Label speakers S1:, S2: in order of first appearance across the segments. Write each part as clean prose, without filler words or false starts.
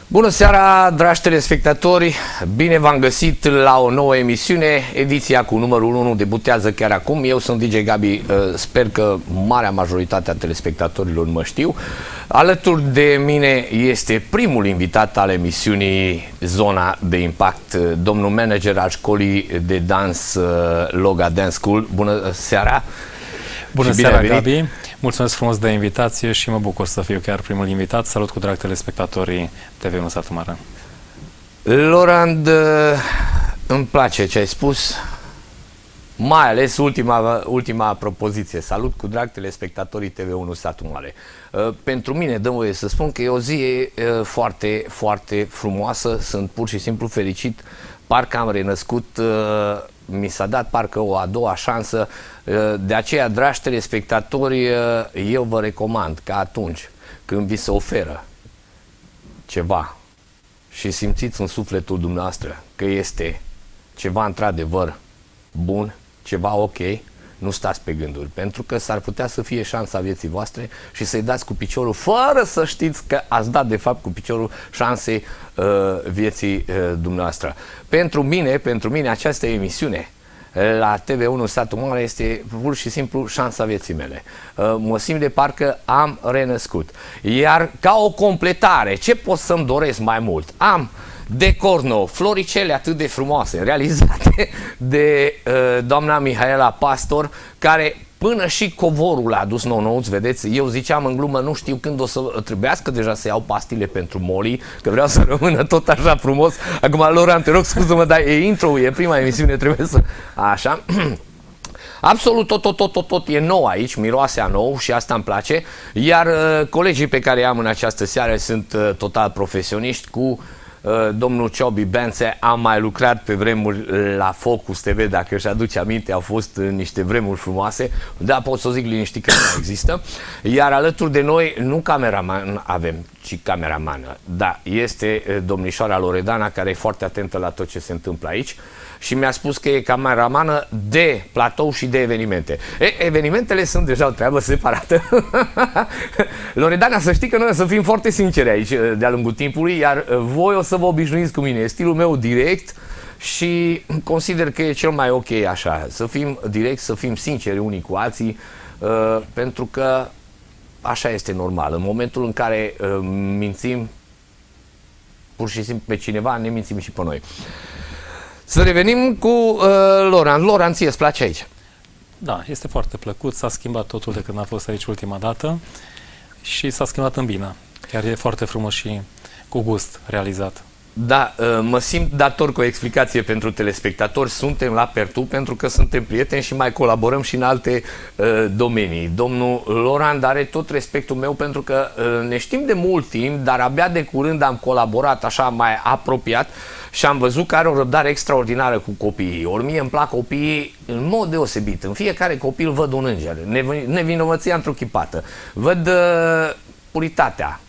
S1: Bună seara, dragi telespectatori! Bine v-am găsit la o nouă emisiune. Ediția cu numărul 1 debutează chiar acum. Eu sunt DJ Gabi, sper că marea majoritate a telespectatorilor mă știu. Alături de mine este primul invitat al emisiunii Zona de Impact, domnul manager al școlii de dans Loga Dance School. Bună seara!
S2: Bună seara, Gabi! Mulțumesc frumos de invitație și mă bucur să fiu chiar primul invitat. Salut cu drag telespectatorii TV1 Satu Mare.
S1: Laurent, îmi place ce ai spus, mai ales ultima propoziție. Salut cu drag telespectatorii TV1 Satu Mare. Pentru mine, dă voie să spun că e o zi foarte, foarte frumoasă. Sunt pur și simplu fericit. Parcă am renăscut, mi s-a dat parcă o a doua șansă. De aceea, dragi telespectatori, eu vă recomand că atunci când vi se oferă ceva și simțiți în sufletul dumneavoastră că este ceva într-adevăr bun, ceva ok, nu stați pe gânduri, pentru că s-ar putea să fie șansa vieții voastre și să-i dați cu piciorul fără să știți că ați dat de fapt cu piciorul șansei vieții dumneavoastră. Pentru mine această emisiune la TV1 Satu Mare este pur și simplu șansa vieții mele. Mă simt de parcă am renăscut. Iar ca o completare, ce pot să-mi doresc mai mult? Am decor nou, floricele atât de frumoase, realizate de doamna Mihaela Pastor, care până și covorul a adus nou-nouț, vedeți, eu ziceam în glumă, nu știu când o să trebuiască deja să iau pastile pentru Molly, că vreau să rămână tot așa frumos. Acum, Laurent, te rog, scuză-mă, dar e intro, e prima emisiune, trebuie să... Așa. Absolut tot e nou aici, miroase a nou și asta îmi place. Iar colegii pe care i-am în această seară sunt total profesioniști. Cu domnul Ciobi Bențe am mai lucrat pe vremuri la Focus TV, dacă își aduce aminte, au fost niște vremuri frumoase, da, pot să zic liniștit că nu mai există. Iar alături de noi, nu cameraman avem, ci cameramană, da, este domnișoara Loredana, care e foarte atentă la tot ce se întâmplă aici și mi-a spus că e cameramană de platou și de evenimente. Evenimentele sunt deja o treabă separată. Loredana, să știi că noi o să fim foarte sinceri aici de-a lungul timpului, iar voi o să vă obișnuiți cu mine. E stilul meu direct și consider că e cel mai ok așa. Să fim direct, să fim sinceri unii cu alții, pentru că așa este normal. În momentul în care mințim pur și simplu pe cineva, ne mințim și pe noi. Să revenim cu Laurent. Laurent, ție îți place aici?
S2: Da, este foarte plăcut. S-a schimbat totul de când a fost aici ultima dată și s-a schimbat în bine. Chiar e foarte frumos și cu gust realizat. Da,
S1: mă simt dator cu o explicație pentru telespectatori. Suntem la Pertu pentru că suntem prieteni și mai colaborăm și în alte domenii. Domnul Laurent are tot respectul meu pentru că ne știm de mult timp, dar abia de curând am colaborat așa mai apropiat și am văzut că are o răbdare extraordinară cu copiii. Ori mie îmi plac copiii în mod deosebit. În fiecare copil văd un înger, nevinovăția întruchipată. Văd puritatea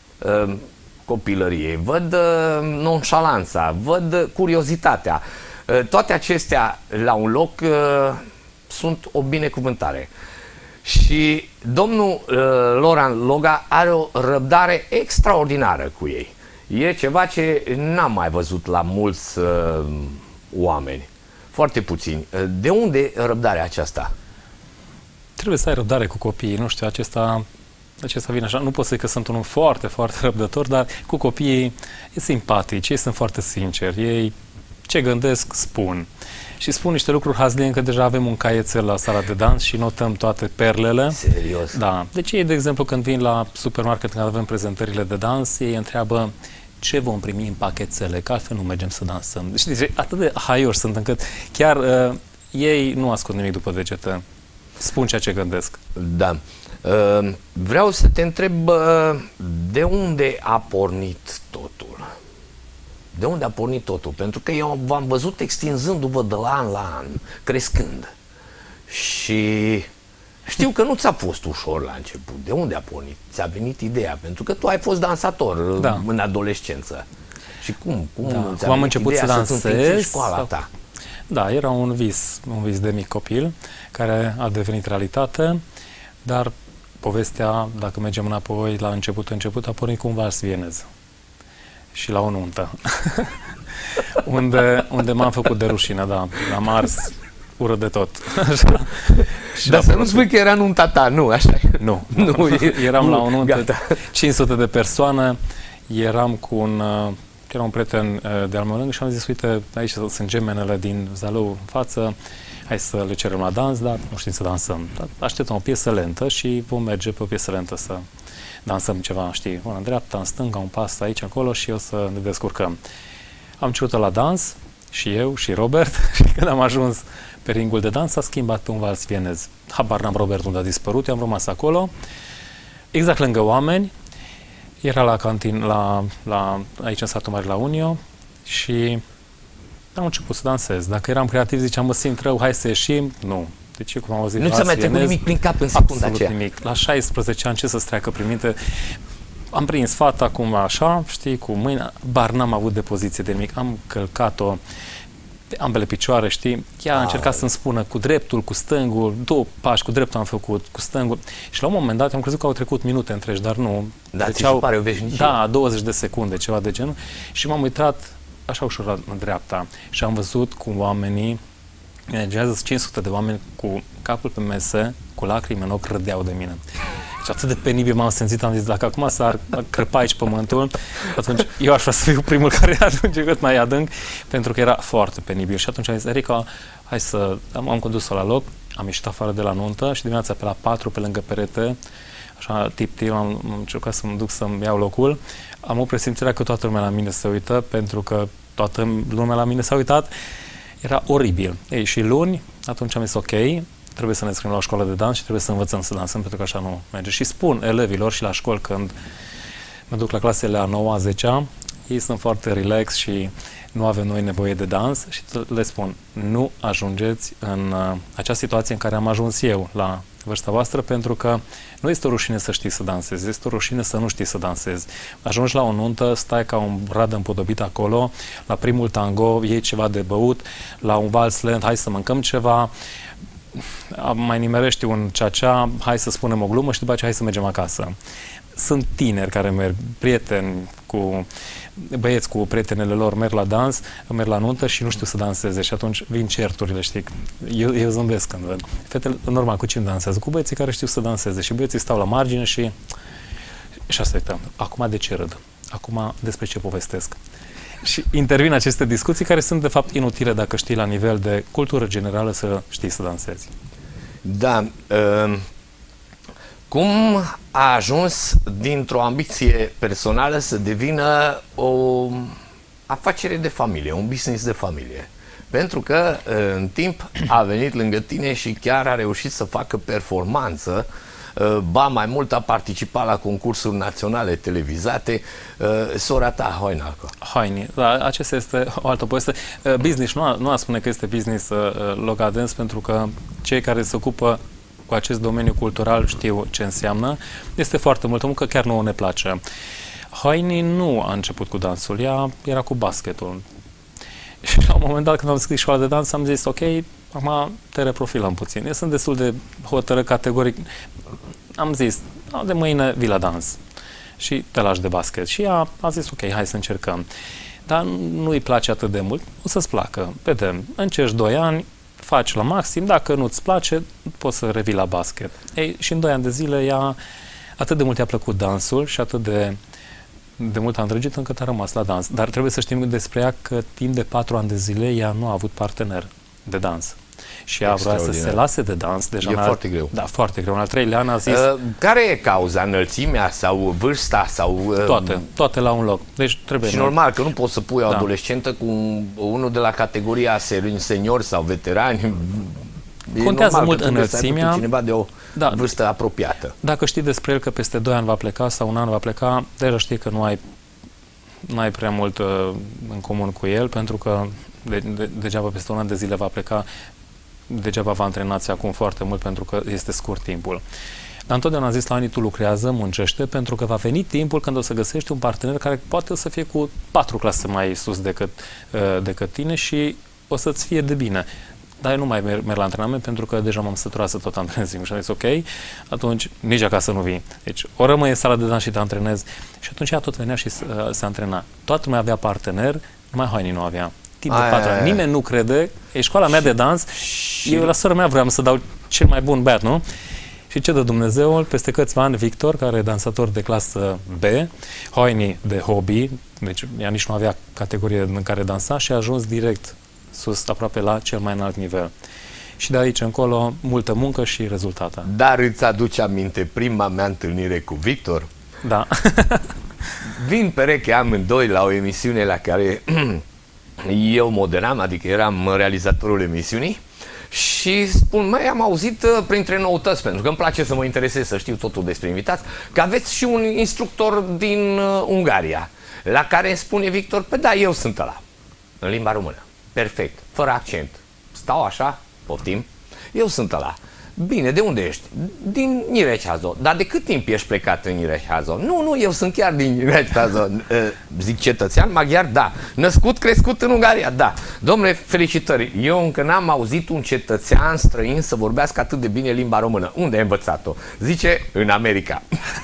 S1: copilăriei, văd nonșalanța, văd curiozitatea. Toate acestea la un loc sunt o binecuvântare. Și domnul Laurent Loga are o răbdare extraordinară cu ei. E ceva ce n-am mai văzut la mulți oameni. Foarte puțini. De unde răbdarea aceasta?
S2: Trebuie să ai răbdare cu copiii. Nu știu, acesta vine așa. Nu pot să zic că sunt unul foarte, foarte răbdător, dar cu copiii e simpatici, ei sunt foarte sinceri. Ei ce gândesc, spun. Și spun niște lucruri hazlie, că deja avem un caietel la sala de dans și notăm toate perlele.
S1: Serios? Da.
S2: Deci ei, de exemplu, când vin la supermarket, când avem prezentările de dans, ei întreabă ce vom primi în pachetele, că altfel nu mergem să dansăm. Deci atât de haioși sunt încât chiar ei nu ascund nimic după degete. Spun ceea ce gândesc.
S1: Da. Vreau să te întreb de unde a pornit totul? De unde a pornit totul? Pentru că eu v-am văzut extinzându-vă de la an, crescând. Și știu că nu ți-a fost ușor la început. De unde a pornit? Ți-a venit ideea? Pentru că tu ai fost dansator în adolescență. Și cum
S2: am început să dansez
S1: școala ta?
S2: Da, era un vis de mic copil care a devenit realitate, dar povestea, dacă mergem înapoi la început, a pornit cu un vals vienez. și la o nuntă. unde m-am făcut de rușine, da. Am ars urât de tot.
S1: Dar să nu spui că era nunta ta, nu, așa.
S2: Nu. Eram la o nuntă, 500 de persoane, eram cu era un prieten de-al meu lângă și am zis, uite, aici sunt gemenele din Zalău în față, hai să le cerem la dans, dar nu știm să dansăm. Așteptăm o piesă lentă și vom merge pe o piesă lentă să dansăm ceva, știi, una în dreapta, în stânga, un pas aici, acolo și o să ne descurcăm. Am început la dans, și eu, și Robert, și când am ajuns pe ringul de dans, s-a schimbat pe un vals vienez. Habar n-am, Robert unde a dispărut, eu am rămas acolo, exact lângă oameni, era la cantin, aici în satul mare, la Unio, și am început să dansez. Dacă eram creativ, ziceam, mă simt rău, hai să ieșim. Nu. Deci, cum am auzit,
S1: nu ți-a mai trecut nimic prin cap în secunda aceea?
S2: Nimic. La 16 ani, ce să-ți treacă prin minte? Am prins fata acum așa, știi, cu mâina, bar n-am avut de poziție de nimic. Am călcat-o pe ambele picioare, știi? Ea a încercat să-mi spună cu dreptul, cu stângul, 2 pași cu dreptul am făcut, cu stângul. Și la un moment dat am crezut că au trecut minute întregi, dar nu.
S1: Dar ți se pare o veșnicie?
S2: Da, 20 de secunde, ceva de genul. Și m-am uitat așa ușor în dreapta și am văzut cum oamenii, mergează 500 de oameni cu capul pe mese, cu lacrimi în ochi, râdeau de mine. Și atât de penibil m-am simțit, am zis, dacă acum s-ar crăpa aici pământul, atunci eu aș vrea să fiu primul care ajunge cât mai adânc, pentru că era foarte penibil. Și atunci am zis, Erica, hai să... Am condus-o la loc, am ieșit afară de la nuntă și dimineața pe la 4, pe lângă perete, așa tip-tip, am încercat să mă duc să-mi iau locul. Am o presimțirea că toată lumea la mine se uită, pentru că toată lumea la mine s-a uitat. Era oribil. Ei, și luni, atunci am zis, ok, trebuie să ne scriem la o școală de dans și trebuie să învățăm să dansăm, pentru că așa nu merge. Și spun elevilor și la școli, când mă duc la clasele a 9-a, 10-a, ei sunt foarte relax și nu avem noi nevoie de dans și le spun, nu ajungeți în acea situație în care am ajuns eu la vârsta voastră, pentru că nu este o rușine să știi să dansezi, este o rușine să nu știi să dansezi. Ajungi la o nuntă, stai ca un brad împodobit acolo, la primul tango iei ceva de băut, la un vals lent, hai să mâncăm ceva, mai nimerești un cea-cea, hai să spunem o glumă și după aceea hai să mergem acasă. Sunt tineri care merg, prieteni cu băieți cu prietenele lor, merg la dans, merg la nuntă și nu știu să danseze și atunci vin certurile, știi? Eu zâmbesc când văd. Fetele, normal, cu cine dansează? Cu băieții care știu să danseze și băieții stau la margine și asta uităm. Acum de ce râd? Acum despre ce povestesc? Și intervin aceste discuții care sunt de fapt inutile dacă știi la nivel de cultură generală să știi să dansezi.
S1: Da. Cum a ajuns dintr-o ambiție personală să devină o afacere de familie, un business de familie? Pentru că în timp a venit lângă tine și chiar a reușit să facă performanță, ba mai mult a participat la concursuri naționale televizate, sora ta, Hoinalco.
S2: Hoini, da, acesta este o altă poveste. Business, nu a spune că este business Loga Dance, pentru că cei care se ocupă cu acest domeniu cultural știu ce înseamnă. Este foarte multă muncă, chiar nouă ne place. Hoini nu a început cu dansul, ea era cu basketul. Și la un moment dat, când am scris școala de dans, am zis, ok, acum te reprofilăm puțin. Eu sunt destul de hotărât, categoric. Am zis, de mâine vii la dans și te lași de basket. Și ea a zis, ok, hai să încercăm. Dar nu-i place atât de mult, o să-ți placă. Vedem, încerci 2 ani, faci la maxim, dacă nu-ți place, poți să revii la basket. Ei, și în 2 ani de zile ea atât de mult i-a plăcut dansul și atât de mult a îndrăgit încât a rămas la dans. Dar trebuie să știm despre ea că timp de 4 ani de zile ea nu a avut partener de dans. Și ea vrea să se lase de dans. Deja
S1: e foarte greu.
S2: Da, foarte greu. În al 3-lea an a zis...
S1: care e cauza? Înălțimea sau vârsta? Sau,
S2: toate la un loc. Deci trebuie...
S1: Și normal că nu poți să pui o adolescentă cu unul de la categoria senior sau veterani.
S2: Contează mult înălțimea.
S1: Cineva de o vârstă apropiată.
S2: Dacă știi despre el că peste 2 ani va pleca sau 1 an va pleca, deja știi că nu ai prea mult în comun cu el, pentru că degeaba peste 1 an de zile va pleca, degeaba va antrenați acum foarte mult, pentru că este scurt timpul. Dar întotdeauna am zis la Ani, tu lucrează, muncește, pentru că va veni timpul când o să găsești un partener care poate să fie cu 4 clase mai sus decât tine și o să-ți fie de bine. dar eu nu mai merg la antrenament pentru că deja m-am săturat să tot antrenez singur. Și am zis, ok, atunci nici acasă nu vii. Deci ori rămâi în sala de dans și te antrenezi. Și atunci ea tot venea și se antrena. Toată lumea avea partener, numai Haini nu avea. Timp de 4 ani. Nimeni nu crede. E școala mea de dans. Eu la sora mea vreau să dau cel mai bun băiat, nu? Și ce dă Dumnezeul? Peste câțiva ani, Victor, care e dansator de clasă B, Haini de hobby, deci ea nici nu avea categorie în care dansa și a ajuns direct sus, aproape la cel mai înalt nivel. Și de aici încolo, multă muncă și rezultate.
S1: Dar îți aduce aminte prima mea întâlnire cu Victor?
S2: Da.
S1: Vin pereche amândoi la o emisiune la care eu moderam, adică eram realizatorul emisiunii, și spun, măi, am auzit printre noutăți, pentru că îmi place să mă interesez, să știu totul despre invitați, că aveți și un instructor din Ungaria, la care îmi spune Victor, păi da, eu sunt ăla, în limba română. Perfect, fără accent. Stau așa, poftim, eu sunt ăla. Bine, de unde ești? Din Nyíregyháza. Dar de cât timp ești plecat în Nyíregyháza? Nu, eu sunt chiar din Nyíregyháza. Zic, cetățean maghiar? Da. Născut, crescut în Ungaria? Da. Domnule, felicitări. Eu încă n-am auzit un cetățean străin să vorbească atât de bine limba română. Unde ai învățat-o? Zice, în America.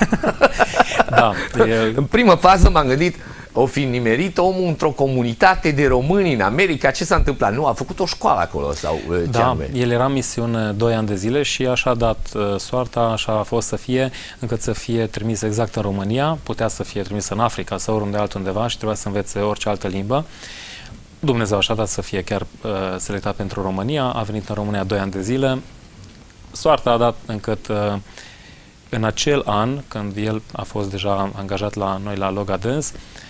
S2: Da.
S1: În primă fază m-am gândit, o fi nimerit omul într-o comunitate de români în America, ce s-a întâmplat? Nu, a făcut o școală acolo sau ce
S2: da,
S1: anume?
S2: El era în misiune 2 ani de zile și așa a dat soarta, așa a fost să fie, încât să fie trimis exact în România, putea să fie trimis în Africa sau oriunde altundeva și trebuia să învețe orice altă limbă. Dumnezeu așa a dat să fie chiar selectat pentru România, a venit în România 2 ani de zile. Soarta a dat încât în acel an, când el a fost deja angajat la noi la Loga Dance,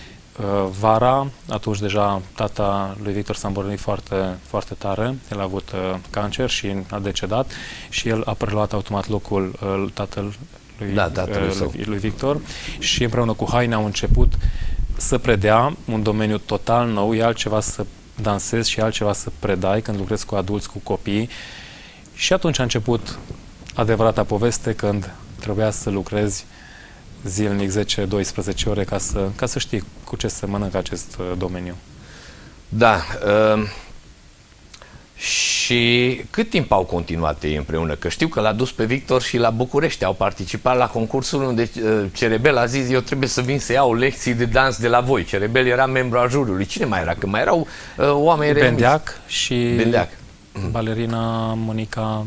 S2: vara, atunci deja tata lui Victor s-a îmbolnăvit foarte, foarte tare. El a avut cancer și a decedat și el a preluat automat locul tatălui lui Victor și împreună cu Haine au început să predea un domeniu total nou. E altceva să dansezi și altceva să predai când lucrezi cu adulți, cu copii. Și atunci a început adevărata poveste, când trebuia să lucrezi zilnic 10-12 ore ca să știi cu ce se mănâncă acest domeniu.
S1: Da. Și cât timp au continuat ei împreună? Că știu că l-a dus pe Victor și la București. Au participat la concursul unde Cerebel a zis, eu trebuie să vin să iau lecții de dans de la voi. Cerebel era membru al juriului. Cine mai era? Că mai erau oameni renumiți.
S2: Bendeac și
S1: Bendeac.
S2: Balerina Monica...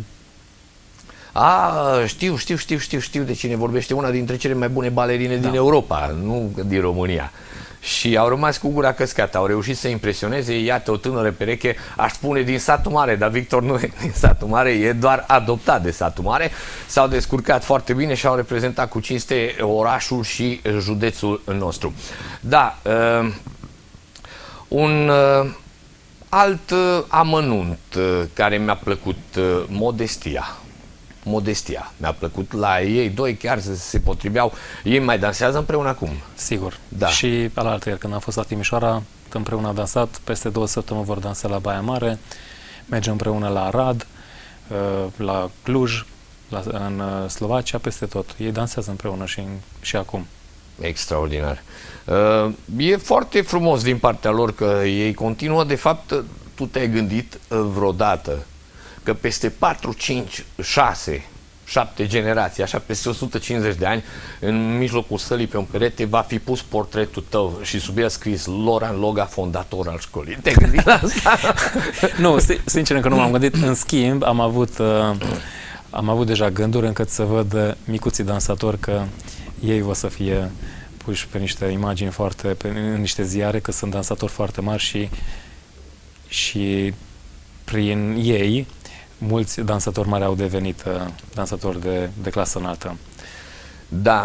S1: Știu de cine vorbește, una dintre cele mai bune balerine din Europa, nu din România. Și au rămas cu gura căscată, au reușit să impresioneze, iată o tânără pereche, aș spune din satul mare, dar Victor nu e din satul mare, e doar adoptat de satul mare. S-au descurcat foarte bine și au reprezentat cu cinste orașul și județul nostru. Da, un alt amănunt care mi-a plăcut, modestia. Mi-a plăcut la ei doi, chiar se potriveau. Ei mai dansează împreună acum?
S2: Sigur.
S1: Da.
S2: Și alaltă ieri, când am fost la Timișoara, împreună am dansat, peste 2 săptămâni vor dansa la Baia Mare, mergem împreună la Arad, la Cluj, în Slovacia, peste tot. Ei dansează împreună și acum.
S1: Extraordinar. E foarte frumos din partea lor că ei continuă. De fapt, tu te-ai gândit vreodată că peste 4, 5, 6, 7 generații, așa peste 150 de ani, în mijlocul sălii pe un perete va fi pus portretul tău și sub el scris Loran Loga, fondator al școlii. Te-ai gândit la asta?
S2: Nu, sincer încă nu m-am gândit. În schimb, am avut deja gânduri încât să văd micuții dansatori că ei o să fie puși pe niște imagini în niște ziare, că sunt dansatori foarte mari și prin ei mulți dansatori mari au devenit dansatori de clasă înaltă.
S1: Da.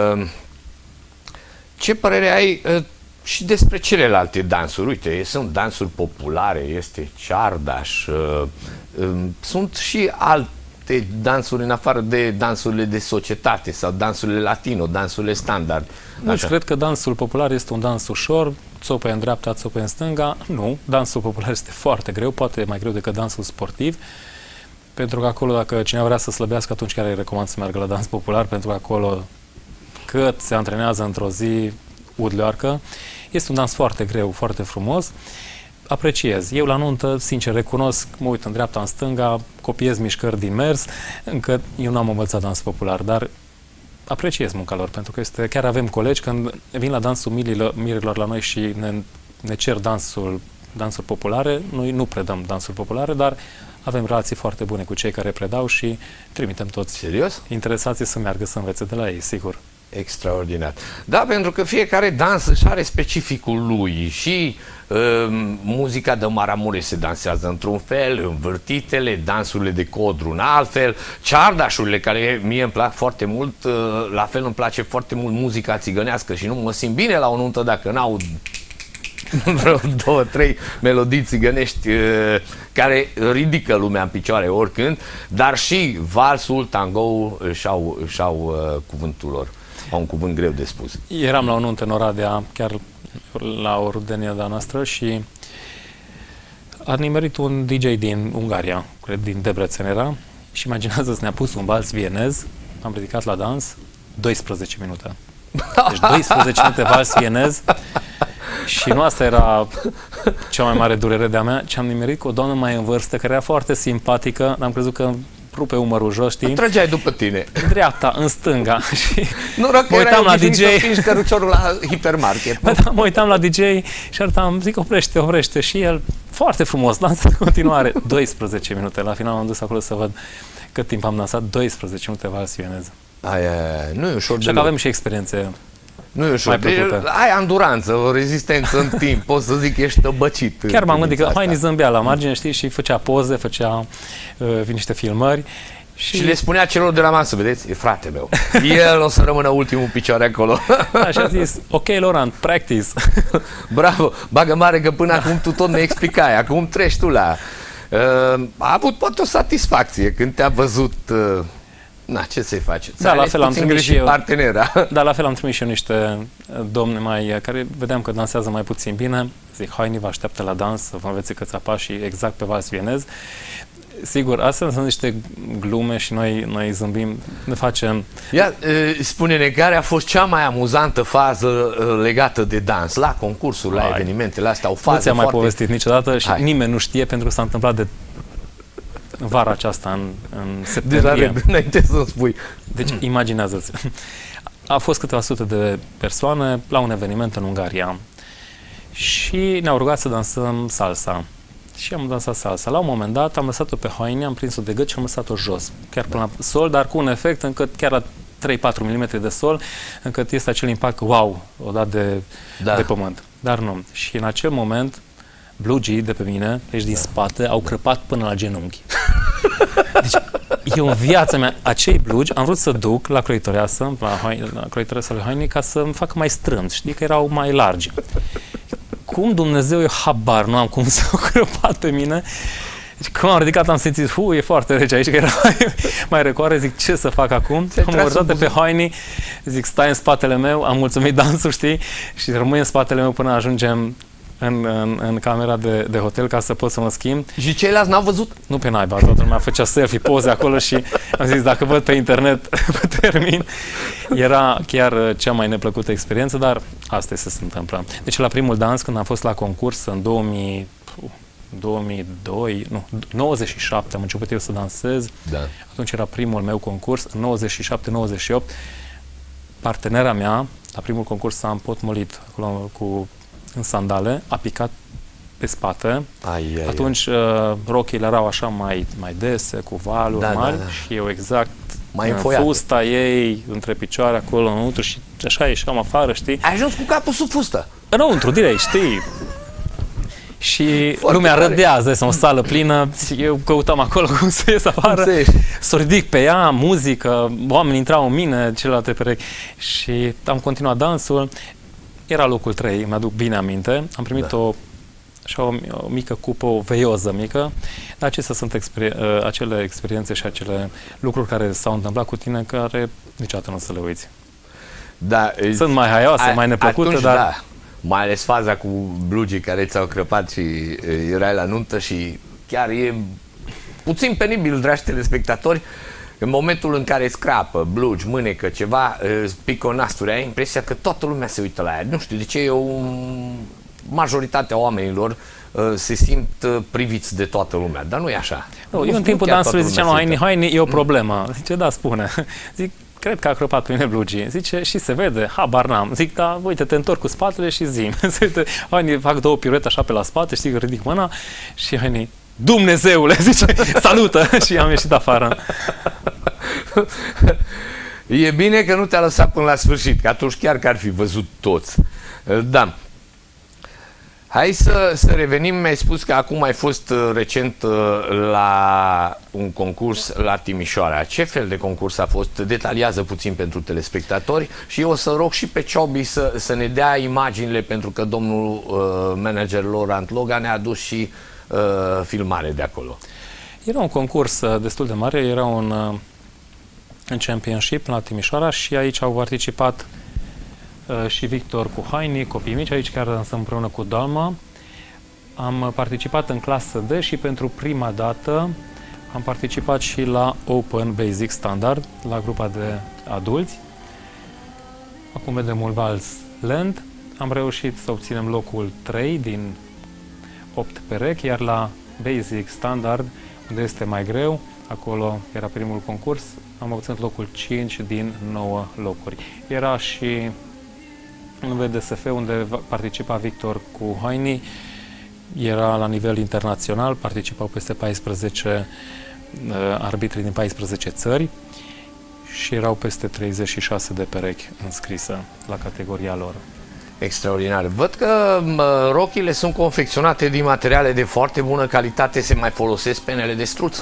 S1: Ce părere ai și despre celelalte dansuri? Uite, sunt dansuri populare, este ceardaș, sunt și alte dansuri în afară de dansurile de societate sau dansurile latino, dansurile standard.
S2: Nu, cred că dansul popular este un dans ușor, țopă în dreapta, țopă în stânga. Nu, dansul popular este foarte greu, poate mai greu decât dansul sportiv. Pentru că acolo, dacă cineva vrea să slăbească, atunci chiar îi recomand să meargă la dans popular, pentru că acolo, cât se antrenează într-o zi, udleoarcă. Este un dans foarte greu, foarte frumos. apreciez. Eu la nuntă, sincer, recunosc, mă uit în dreapta, în stânga, copiez mișcări din mers, încă eu nu am învățat dans popular, dar apreciez munca lor, pentru că chiar avem colegi când vin la dansul mirilor la noi și ne cer dansuri populare, noi nu predăm dansuri populare, dar avem relații foarte bune cu cei care predau și trimitem toți interesații să meargă să învețe de la ei, sigur.
S1: Extraordinar. Da, pentru că fiecare dans își are specificul lui și muzica de Maramureș se dansează într-un fel, învârtitele, dansurile de codru în altfel, ceardașurile, care mie îmi plac foarte mult, la fel îmi place foarte mult muzica țigănească și nu mă simt bine la o nuntă dacă n-aud vreo 2-3 melodii țigănești care ridică lumea în picioare oricând, dar și valsul, tango își au cuvântul lor. Au un cuvânt greu de spus.
S2: Eram la o nuntă în Oradea, chiar la o rudenie de-a noastră și a nimerit un DJ din Ungaria, cred din Debrecen era, și imaginează-ți, ne-a pus un vals vienez, am ridicat la dans, 12 minute. Deci 12 minute vals vienez și nu asta era cea mai mare durere de-a mea, ci am nimerit cu o doamnă mai în vârstă, care era foarte simpatică, am crezut că rupe umărul jos, știi?
S1: Trăgeai după tine.
S2: În dreapta, în stânga. Și
S1: mă uitam la DJ. Să căruciorul la hipermarket.
S2: Mă uitam la DJ și arătam, zic, oprește. Și el, foarte frumos, dansat în continuare. 12 minute. La final am dus acolo să văd cât timp am dansat. 12 minute vals vienez.
S1: Nu e ușor.
S2: Și că avem și experiențe.
S1: Nu e ușor. Ai anduranță, o rezistență în timp. Pot să zic că ești tăbăcit.
S2: Chiar m-am gândit că Haini zâmbea la margine, știi, și făcea poze, făcea niște filmări.
S1: Și le spunea celor de la masă, vedeți, e frate meu. El o să rămână ultimul picioare acolo.
S2: Și a zis, ok, Laurent, practice.
S1: Bravo, bagă mare că până acum tu tot ne explicai, acum treci tu la... a avut poate o satisfacție când te-a văzut... Na, ce să-i faci?
S2: Da, la fel am trimis și eu.
S1: Partenera.
S2: Da, la fel am trimis și eu niște domni care vedeam că dansează mai puțin bine. Zic, Haini, vă așteaptă la dans, să vă învețe câțiva pași exact pe vals vienez. Sigur, astea sunt niște glume și noi zâmbim, ne facem...
S1: Ia, spune-ne, care a fost cea mai amuzantă fază legată de dans, la concursuri, la evenimentele astea, o fază
S2: nu ți-am
S1: foarte...
S2: mai povestit niciodată și nimeni nu știe, pentru că s-a întâmplat de vara aceasta, în septembrie.
S1: Înainte să spui.
S2: Deci, imaginează-ți. A fost câteva sute de persoane la un eveniment în Ungaria și ne-au rugat să dansăm salsa. Și am dansat salsa. La un moment dat am lăsat-o pe Haini, am prins-o de gât și am lăsat-o jos, chiar până la sol, dar cu un efect încât chiar la 3-4 mm de sol, încât este acel impact, wow, o dat de pământ. Dar nu. Și în acel moment, blugii de pe mine, deci din spate, au crăpat până la genunchi. Deci, eu în viața mea, acei blugi, am vrut să duc la croitoreasă, la croitoreasa lui Haini, ca să-mi facă mai strâmt, știi, că erau mai largi. Cum Dumnezeu, eu habar nu am cum să o crăpat pe mine. Deci când am ridicat am simțit, e foarte rece aici, că era mai răcoare, zic, ce să fac acum? Am urcat pe Haini, zic, stai în spatele meu, am mulțumit dansul, știi, și rămâi în spatele meu până ajungem în camera de hotel ca să pot să mă schimb.
S1: Și ceilalți n-au văzut?
S2: Nu pe naiba, toată lumea făcea selfie, poze acolo și am zis, dacă văd pe internet, termin. Era chiar cea mai neplăcută experiență, dar asta se întâmplă. Deci la primul dans, când am fost la concurs în 97 am început eu să dansez.
S1: Da.
S2: Atunci era primul meu concurs, în 97-98. Partenera mea, la primul concurs s-a împotmolit acolo în sandale, a picat pe spate. Atunci rochile erau așa mai dese, cu valuri mari și eu exact
S1: mai
S2: în fusta ei, între picioare, acolo înăuntru și așa ieșeam afară, știi?
S1: Ai ajuns cu capul sub fustă?
S2: Înăuntru, direct, știi? Și foarte lumea râdează, este o sală plină, eu căutam acolo cum să ies afară, să o ridic pe ea, muzică, oamenii intrau în mine, celelalte perechi și am continuat dansul. Era locul 3, mi-aduc bine aminte, am primit o mică cupă, o veioză mică, dar acestea sunt acele experiențe și acele lucruri care s-au întâmplat cu tine, care niciodată nu o să le uiți.
S1: Da,
S2: sunt mai haioase, mai neplăcute,
S1: atunci,
S2: dar...
S1: Da. Mai ales faza cu blugii care ți-au crăpat și erai la nuntă și chiar e puțin penibil, dragi telespectatori, în momentul în care scrapă, blugi, mânecă, ceva, piconasturi, ai impresia că toată lumea se uită la ea. Nu știu de ce, majoritatea oamenilor se simt priviți de toată lumea, dar nu e așa.
S2: Nu, eu în timpul dansului ziceam, Haini, e o problemă. Zice, da, spune. Zic, cred că a crăpat prin blugii. Zice, și se vede, habar n-am. Zic, da, uite, te întorc cu spatele și zi. Haini, fac 2 piruete așa pe la spate, știi că ridic mâna și Haini, Dumnezeule, zice, salută și am ieșit afară.
S1: E bine că nu te-a lăsat până la sfârșit, că atunci chiar că ar fi văzut toți. Da. Hai să revenim, mi-ai spus că acum ai fost recent la un concurs la Timișoara. Ce fel de concurs a fost? Detaliază puțin pentru telespectatori și eu o să rog și pe Ciobi să ne dea imaginile, pentru că domnul manager Laurent Loga ne-a adus și filmare de acolo.
S2: Era un concurs destul de mare, era un championship la Timișoara și aici au participat și Victor cu Haini, copii mici, aici chiar dansăm împreună cu Dalma. Am participat în clasă D și pentru prima dată am participat și la Open Basic Standard, la grupa de adulți. Acum vedem un vals lent. Am reușit să obținem locul 3 din 8 perechi, iar la Basic Standard, unde este mai greu, acolo era primul concurs, am obținut locul 5 din 9 locuri. Era și în VDSF, unde participa Victor cu Haini, era la nivel internațional, participau peste 14 arbitri din 14 țări și erau peste 36 de perechi înscrise la categoria lor.
S1: Extraordinar. Văd că rochile sunt confecționate din materiale de foarte bună calitate. Se mai folosesc penele de struț?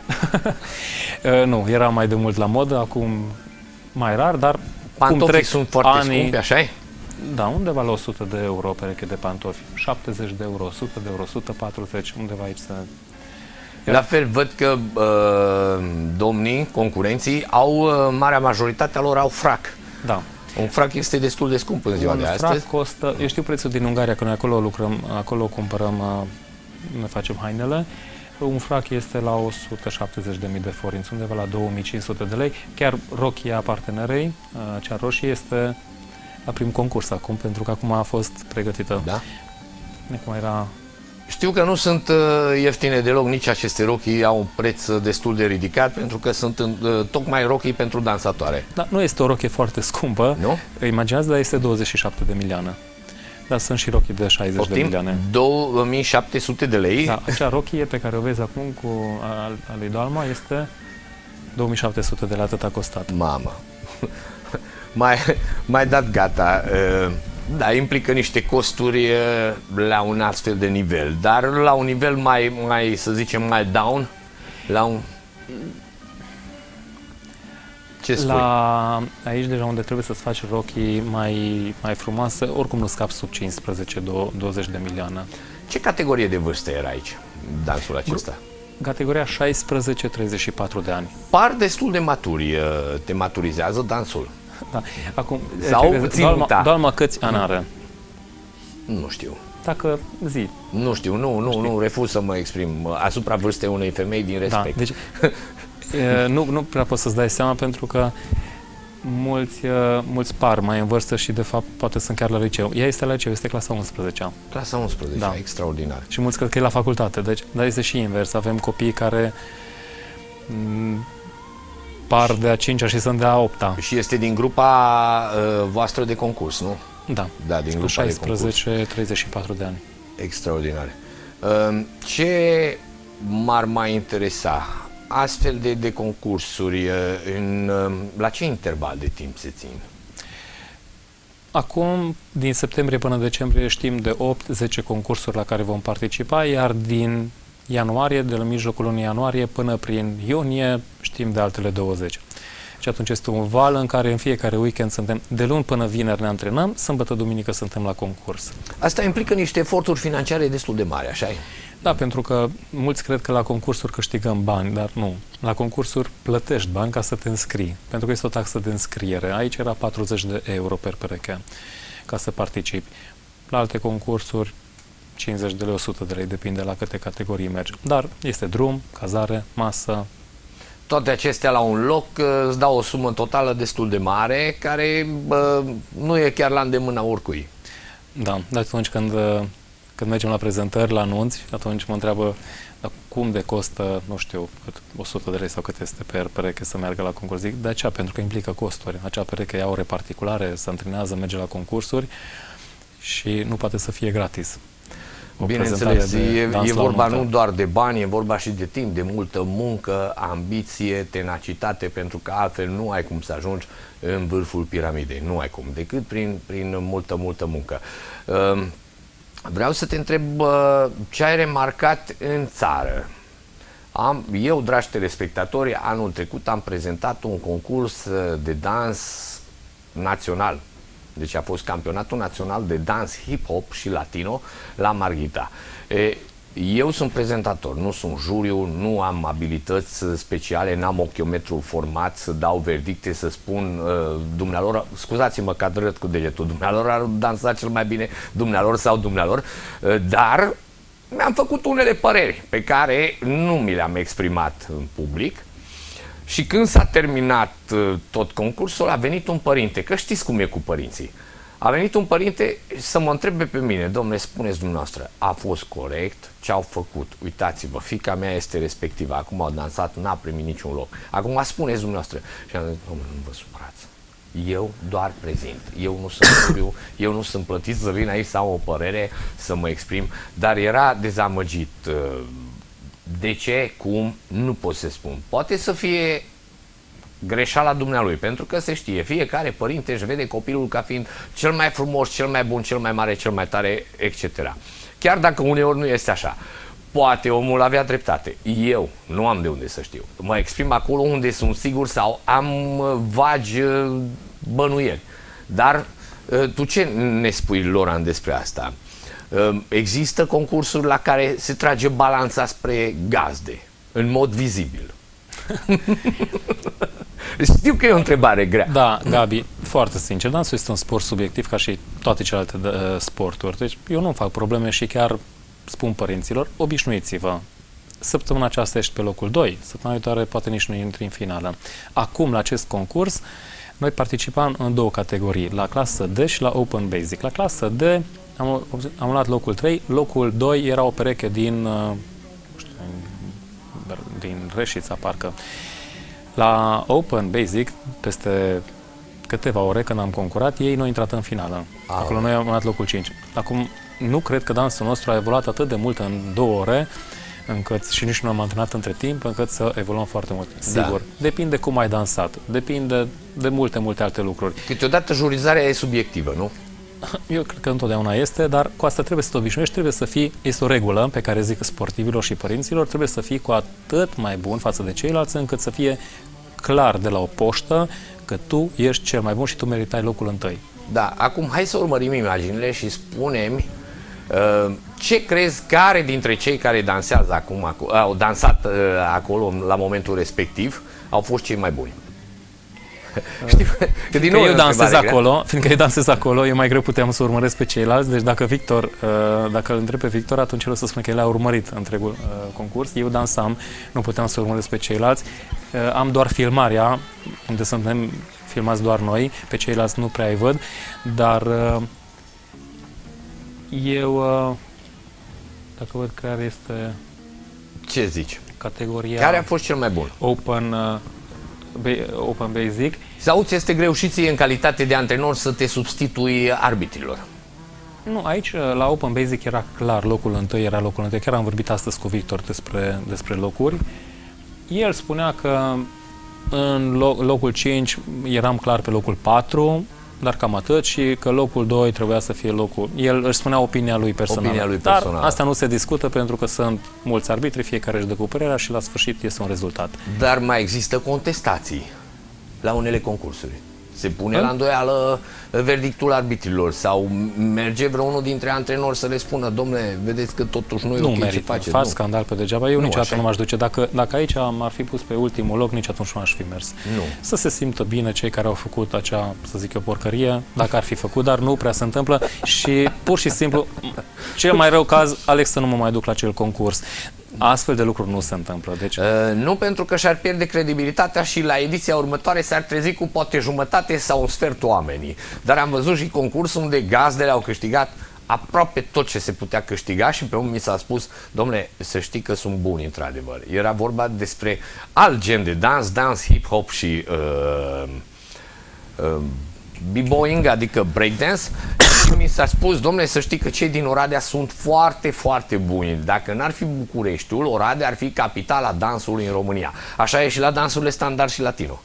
S2: Nu, era mai de mult la modă, acum mai rar, dar
S1: pantofii sunt foarte scumpi, așa-i?
S2: Da, undeva la 100 de euro pereche de pantofi, 70 de euro, 100 de euro, 140, undeva aici să...
S1: La fel, văd că domnii, concurenții, marea majoritatea lor au frac.
S2: Da.
S1: Un frac este destul de scump în ziua de astăzi.
S2: Un frac costă, eu știu prețul din Ungaria, că noi acolo lucrăm, acolo cumpărăm, ne facem hainele. Un frac este la 170.000 de forinți, undeva la 2500 de lei. Chiar rochia partenerei, cea roșie, este la prim concurs acum, pentru că acum a fost pregătită.
S1: Da?
S2: Acum era...
S1: Știu că nu sunt ieftine deloc, nici aceste rochii au un preț destul de ridicat, pentru că sunt tocmai rochii pentru dansatoare.
S2: Da, nu este o rochie foarte scumpă,
S1: nu?
S2: Imaginați, dar este 27 de milioane. Dar sunt și rochii de 60 de milioane.
S1: 2700 de lei?
S2: Da, acea rochie pe care o vezi acum cu a lui Dalma este 2700 de lei, atât a costat.
S1: Mamă! mai dat gata. Da, implică niște costuri la un astfel de nivel, dar la un nivel mai să zicem, mai down, la un... Ce spui?
S2: Aici deja unde trebuie să-ți faci rochii mai frumoase, oricum nu scapi sub 15-20 de milioane.
S1: Ce categorie de vârstă era aici, dansul acesta?
S2: Categoria 16-34 de ani.
S1: Par destul de maturi, te maturizează dansul.
S2: Da. Acum,
S1: Dalma
S2: câți ani are?
S1: Nu știu.
S2: Dacă zi.
S1: Nu știu, nu refuz să mă exprim asupra vârstei unei femei din respect.
S2: Da, deci, nu prea poți să-ți dai seama, pentru că mulți par mai în vârstă și de fapt poate sunt chiar la liceu. Ea este la liceu, este clasa 11-a.
S1: Clasa 11, da. Extraordinar.
S2: Și mulți cred că e la facultate, deci, dar este și invers. Avem copii care par de a 5-a și sunt de a 8-a.
S1: Și este din grupa voastră de concurs, nu?
S2: Da.
S1: Da, din grupa de concurs.
S2: 16-34 de ani.
S1: Extraordinar. Ce m-ar mai interesa? Astfel de concursuri, la ce interval de timp se țin?
S2: Acum, din septembrie până decembrie, știm de 8-10 concursuri la care vom participa, iar din ianuarie, de la mijlocul lunii ianuarie până prin iunie, știm de altele 20. Și atunci este un val în care în fiecare weekend suntem, de luni până vineri ne antrenăm, sâmbătă, duminică suntem la concurs.
S1: Asta implică niște eforturi financiare destul de mari, așa-i?
S2: Da, pentru că mulți cred că la concursuri câștigăm bani, dar nu. La concursuri plătești bani ca să te înscrii, pentru că este o taxă de înscriere. Aici era 40 de euro per pereche ca să participi. La alte concursuri 50 de lei, 100 de lei, depinde la câte categorii mergi. Dar este drum, cazare, masă.
S1: Toate acestea la un loc îți dau o sumă totală destul de mare, care nu e chiar la îndemâna oricui.
S2: Da, dar atunci când când mergem la prezentări, la anunți, atunci mă întreabă cum de costă, nu știu, 100 de lei sau cât este per pereche să meargă la concurs. Zic, de aceea, pentru că implică costuri. Acea pereche ia ore particulare, se antrenează, merge la concursuri și nu poate să fie gratis.
S1: Bineînțeles, e vorba nu doar de bani, e vorba și de timp, de multă muncă, ambiție, tenacitate, pentru că altfel nu ai cum să ajungi în vârful piramidei. Nu ai cum, decât prin multă muncă. Vreau să te întreb ce ai remarcat în țară. Eu, dragi telespectatori, anul trecut am prezentat un concurs de dans național. Deci a fost campionatul național de dans hip-hop și latino la Marghita. Eu sunt prezentator, nu sunt juriu, nu am abilități speciale, n-am ochiometru format să dau verdicte, să spun dumnealor, scuzați-mă că adrăt cu degetul, dumnealor ar dansa cel mai bine, dumnealor sau dumnealor, dar mi-am făcut unele păreri pe care nu mi le-am exprimat în public. Și când s-a terminat tot concursul, a venit un părinte, că știți cum e cu părinții. A venit un părinte să mă întrebe pe mine, domnule, spuneți dumneavoastră, a fost corect ce au făcut? Uitați-vă, fiica mea este respectivă, acum au dansat, n-a primit niciun loc. Acum spuneți dumneavoastră. Și am zis, domnule, nu vă supărați. Eu doar prezint. Eu nu sunt juriu, eu nu sunt plătit să vin aici să am o părere, să mă exprim, dar era dezamăgit. De ce? Cum? Nu pot să spun. Poate să fie greșeala dumnealui, pentru că se știe, fiecare părinte își vede copilul ca fiind cel mai frumos, cel mai bun, cel mai mare, cel mai tare, etc. Chiar dacă uneori nu este așa. Poate omul avea dreptate. Eu nu am de unde să știu. Mă exprim acolo unde sunt sigur sau am vagi bănuieli. Dar tu ce ne spui, Loran, despre asta? Există concursuri la care se trage balanța spre gazde, în mod vizibil. Știu că e o întrebare grea.
S2: Da, Gabi, foarte sincer, dansul este un sport subiectiv ca și toate celelalte sporturi. Deci eu nu fac probleme și chiar spun părinților, obișnuiți-vă. Săptămâna aceasta ești pe locul 2, săptămâna viitoare poate nici nu intri în finală. Acum, la acest concurs, noi participam în două categorii, la clasă D și la Open Basic. La clasă D am luat locul 3, locul 2 era o pereche din Reșița, parcă. La Open Basic, peste câteva ore când am concurat, ei nu au intrat în finală. Acolo noi am luat locul 5. Acum, nu cred că dansul nostru a evoluat atât de mult în 2 ore, încât, și nici nu am antrenat între timp, încât să evoluăm foarte mult. Sigur, depinde cum ai dansat, depinde de multe alte lucruri.
S1: Câteodată jurizarea e subiectivă, nu?
S2: Eu cred că întotdeauna este, dar cu asta trebuie să te obișnuiești, trebuie să fii, este o regulă pe care zic sportivilor și părinților, trebuie să fii cu atât mai bun față de ceilalți, încât să fie clar de la o poștă că tu ești cel mai bun și tu meritai locul întâi.
S1: Da, acum hai să urmărim imaginile și spune-mi ce crezi, care dintre cei care dansează acum, au dansat acolo la momentul respectiv, au fost cei mai buni? Știu, că din nou
S2: eu dansez acolo, fiindcă eu dansez acolo, eu mai greu puteam să urmăresc pe ceilalți, deci dacă Victor, dacă îl întreb pe Victor, atunci el o să spune că el a urmărit întregul concurs, eu dansam, nu puteam să urmăresc pe ceilalți, am doar filmarea, unde suntem filmați doar noi, pe ceilalți nu prea îi văd, dar eu, dacă văd care este...
S1: Ce zici?
S2: Categoria...
S1: Care a fost cel mai bun?
S2: Open Basic.
S1: Sau ți este greu și ție în calitate de antrenor să te substitui arbitrilor?
S2: Nu, aici la Open Basic era clar, locul întâi era locul întâi. Chiar am vorbit astăzi cu Victor despre locuri. El spunea că în locul 5 eram clar pe locul 4, dar cam atât, și că locul 2 trebuia să fie locul... El își spunea opinia lui personală. Dar asta nu se discută pentru că sunt mulți arbitri, fiecare își dă cu părerea și la sfârșit este un rezultat.
S1: Dar mai există contestații la unele concursuri. Se pune la îndoială verdictul arbitrilor sau merge vreunul dintre antrenori să le spună, domnule, vedeți că totuși nu e ok ce faceți.
S2: Faci scandal pe degeaba. Eu niciodată nu m-aș duce. Dacă aici m-ar fi pus pe ultimul loc, nici atunci nu aș fi mers.
S1: Nu.
S2: Să se simtă bine cei care au făcut acea, să zic eu, porcărie, dacă ar fi făcut, dar nu prea se întâmplă și pur și simplu, cel mai rău caz, Alex, să nu mă mai duc la acel concurs. Astfel de lucruri nu se întâmplă. Deci...
S1: nu, pentru că și-ar pierde credibilitatea și la ediția următoare s-ar trezi cu poate jumătate sau un sfert oamenii. Dar am văzut și concurs unde gazdele au câștigat aproape tot ce se putea câștiga și pe urmă mi s-a spus, domnule, să știi că sunt buni într-adevăr. Era vorba despre alt gen de dans, hip-hop și b-boying, adică breakdance, și mi s-a spus, domnule, să știi că cei din Oradea sunt foarte, foarte buni. Dacă n-ar fi Bucureștiul, Oradea ar fi capitala dansului în România. Așa e și la dansurile standard și latino.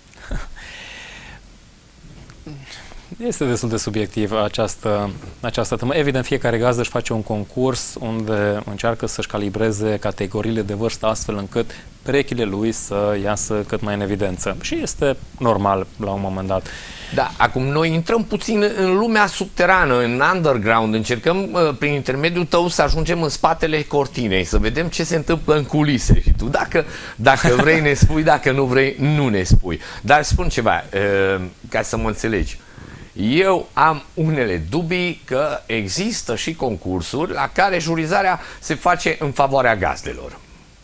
S2: Este destul de subiectiv această temă. Evident, fiecare gazdă își face un concurs unde încearcă să-și calibreze categoriile de vârstă astfel încât perechile lui să iasă cât mai în evidență. Și este normal la un moment dat.
S1: Da, acum noi intrăm puțin în lumea subterană, în underground, încercăm prin intermediul tău să ajungem în spatele cortinei, să vedem ce se întâmplă în culise. Și tu dacă vrei ne spui, dacă nu vrei nu ne spui. Dar spun ceva, ca să mă înțelegi. Eu am unele dubii că există și concursuri la care jurizarea se face în favoarea gazdelor.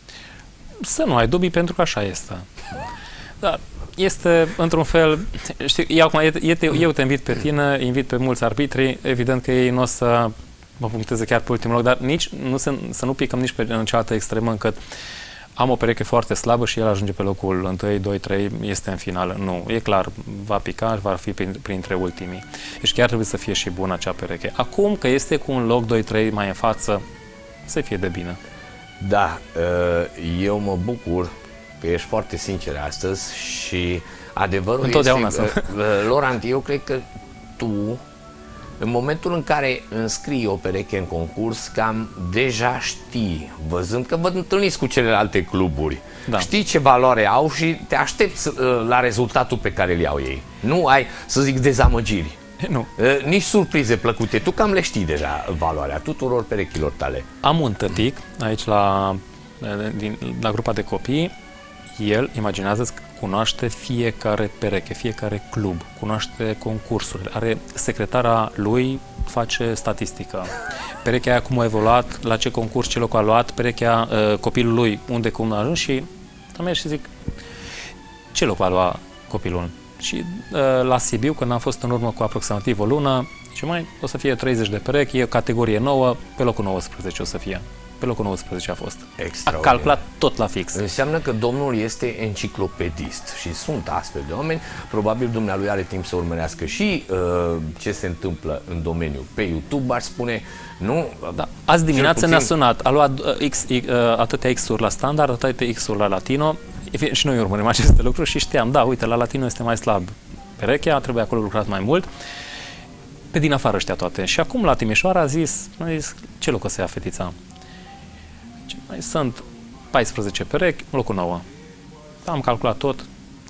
S2: Să nu ai dubii, pentru că așa este. Dar este, într-un fel, știi, eu te invit pe tine, invit pe mulți arbitri, evident că ei nu o să mă puncteze chiar pe ultimul loc, dar nici să nu picăm nici în cealaltă extremă încât am o pereche foarte slabă și el ajunge pe locul 1, 2, 3, este în finală. Nu, e clar, va pica, va fi printre ultimii. Deci chiar trebuie să fie și bună acea pereche. Acum că este cu un loc 2, 3 mai în față, să fie de bine.
S1: Da, eu mă bucur că ești foarte sincer astăzi și adevărul
S2: întotdeauna
S1: este, Laurent, eu cred că tu, în momentul în care înscrii o pereche în concurs, cam deja știi, văzând că vă întâlniți cu celelalte cluburi, da. Știi ce valoare au și te aștepți la rezultatul pe care îl iau ei. Nu ai, să zic, dezamăgiri.
S2: Nu.
S1: Nici surprize plăcute. Tu cam le știi deja valoarea tuturor perechilor tale.
S2: Am un tătic aici la grupa de copii. El, imaginează-ți, cunoaște fiecare pereche, fiecare club, cunoaște concursurile, are secretara lui, face statistică. Perechea aia cum a evoluat, la ce concurs, ce loc a luat, perechea copilul lui, unde, cum a ajuns și am mers și zic, ce loc a luat copilul? Și la Sibiu, când am fost în urmă cu aproximativ o lună, și mai o să fie 30 de perechi, e categorie nouă, pe locul 19 o să fie. Pe locul 19 a fost. A calculat tot la fix.
S1: Înseamnă că domnul este enciclopedist și sunt astfel de oameni. Probabil dumnealui are timp să urmărească și ce se întâmplă în domeniu. Pe YouTube aș spune, nu?
S2: Da. Azi dimineață ne-a sunat, a luat atâtea X-uri la standard, atâtea X-uri la latino și noi urmărim aceste lucruri și știam, da, uite, la latino este mai slab perechea, trebuie acolo lucrat mai mult. Pe din afară știa toate. Și acum la Timișoara a zis, ce loc o să ia fetița? Mai sunt 14 perechi, locul 9. Am calculat tot.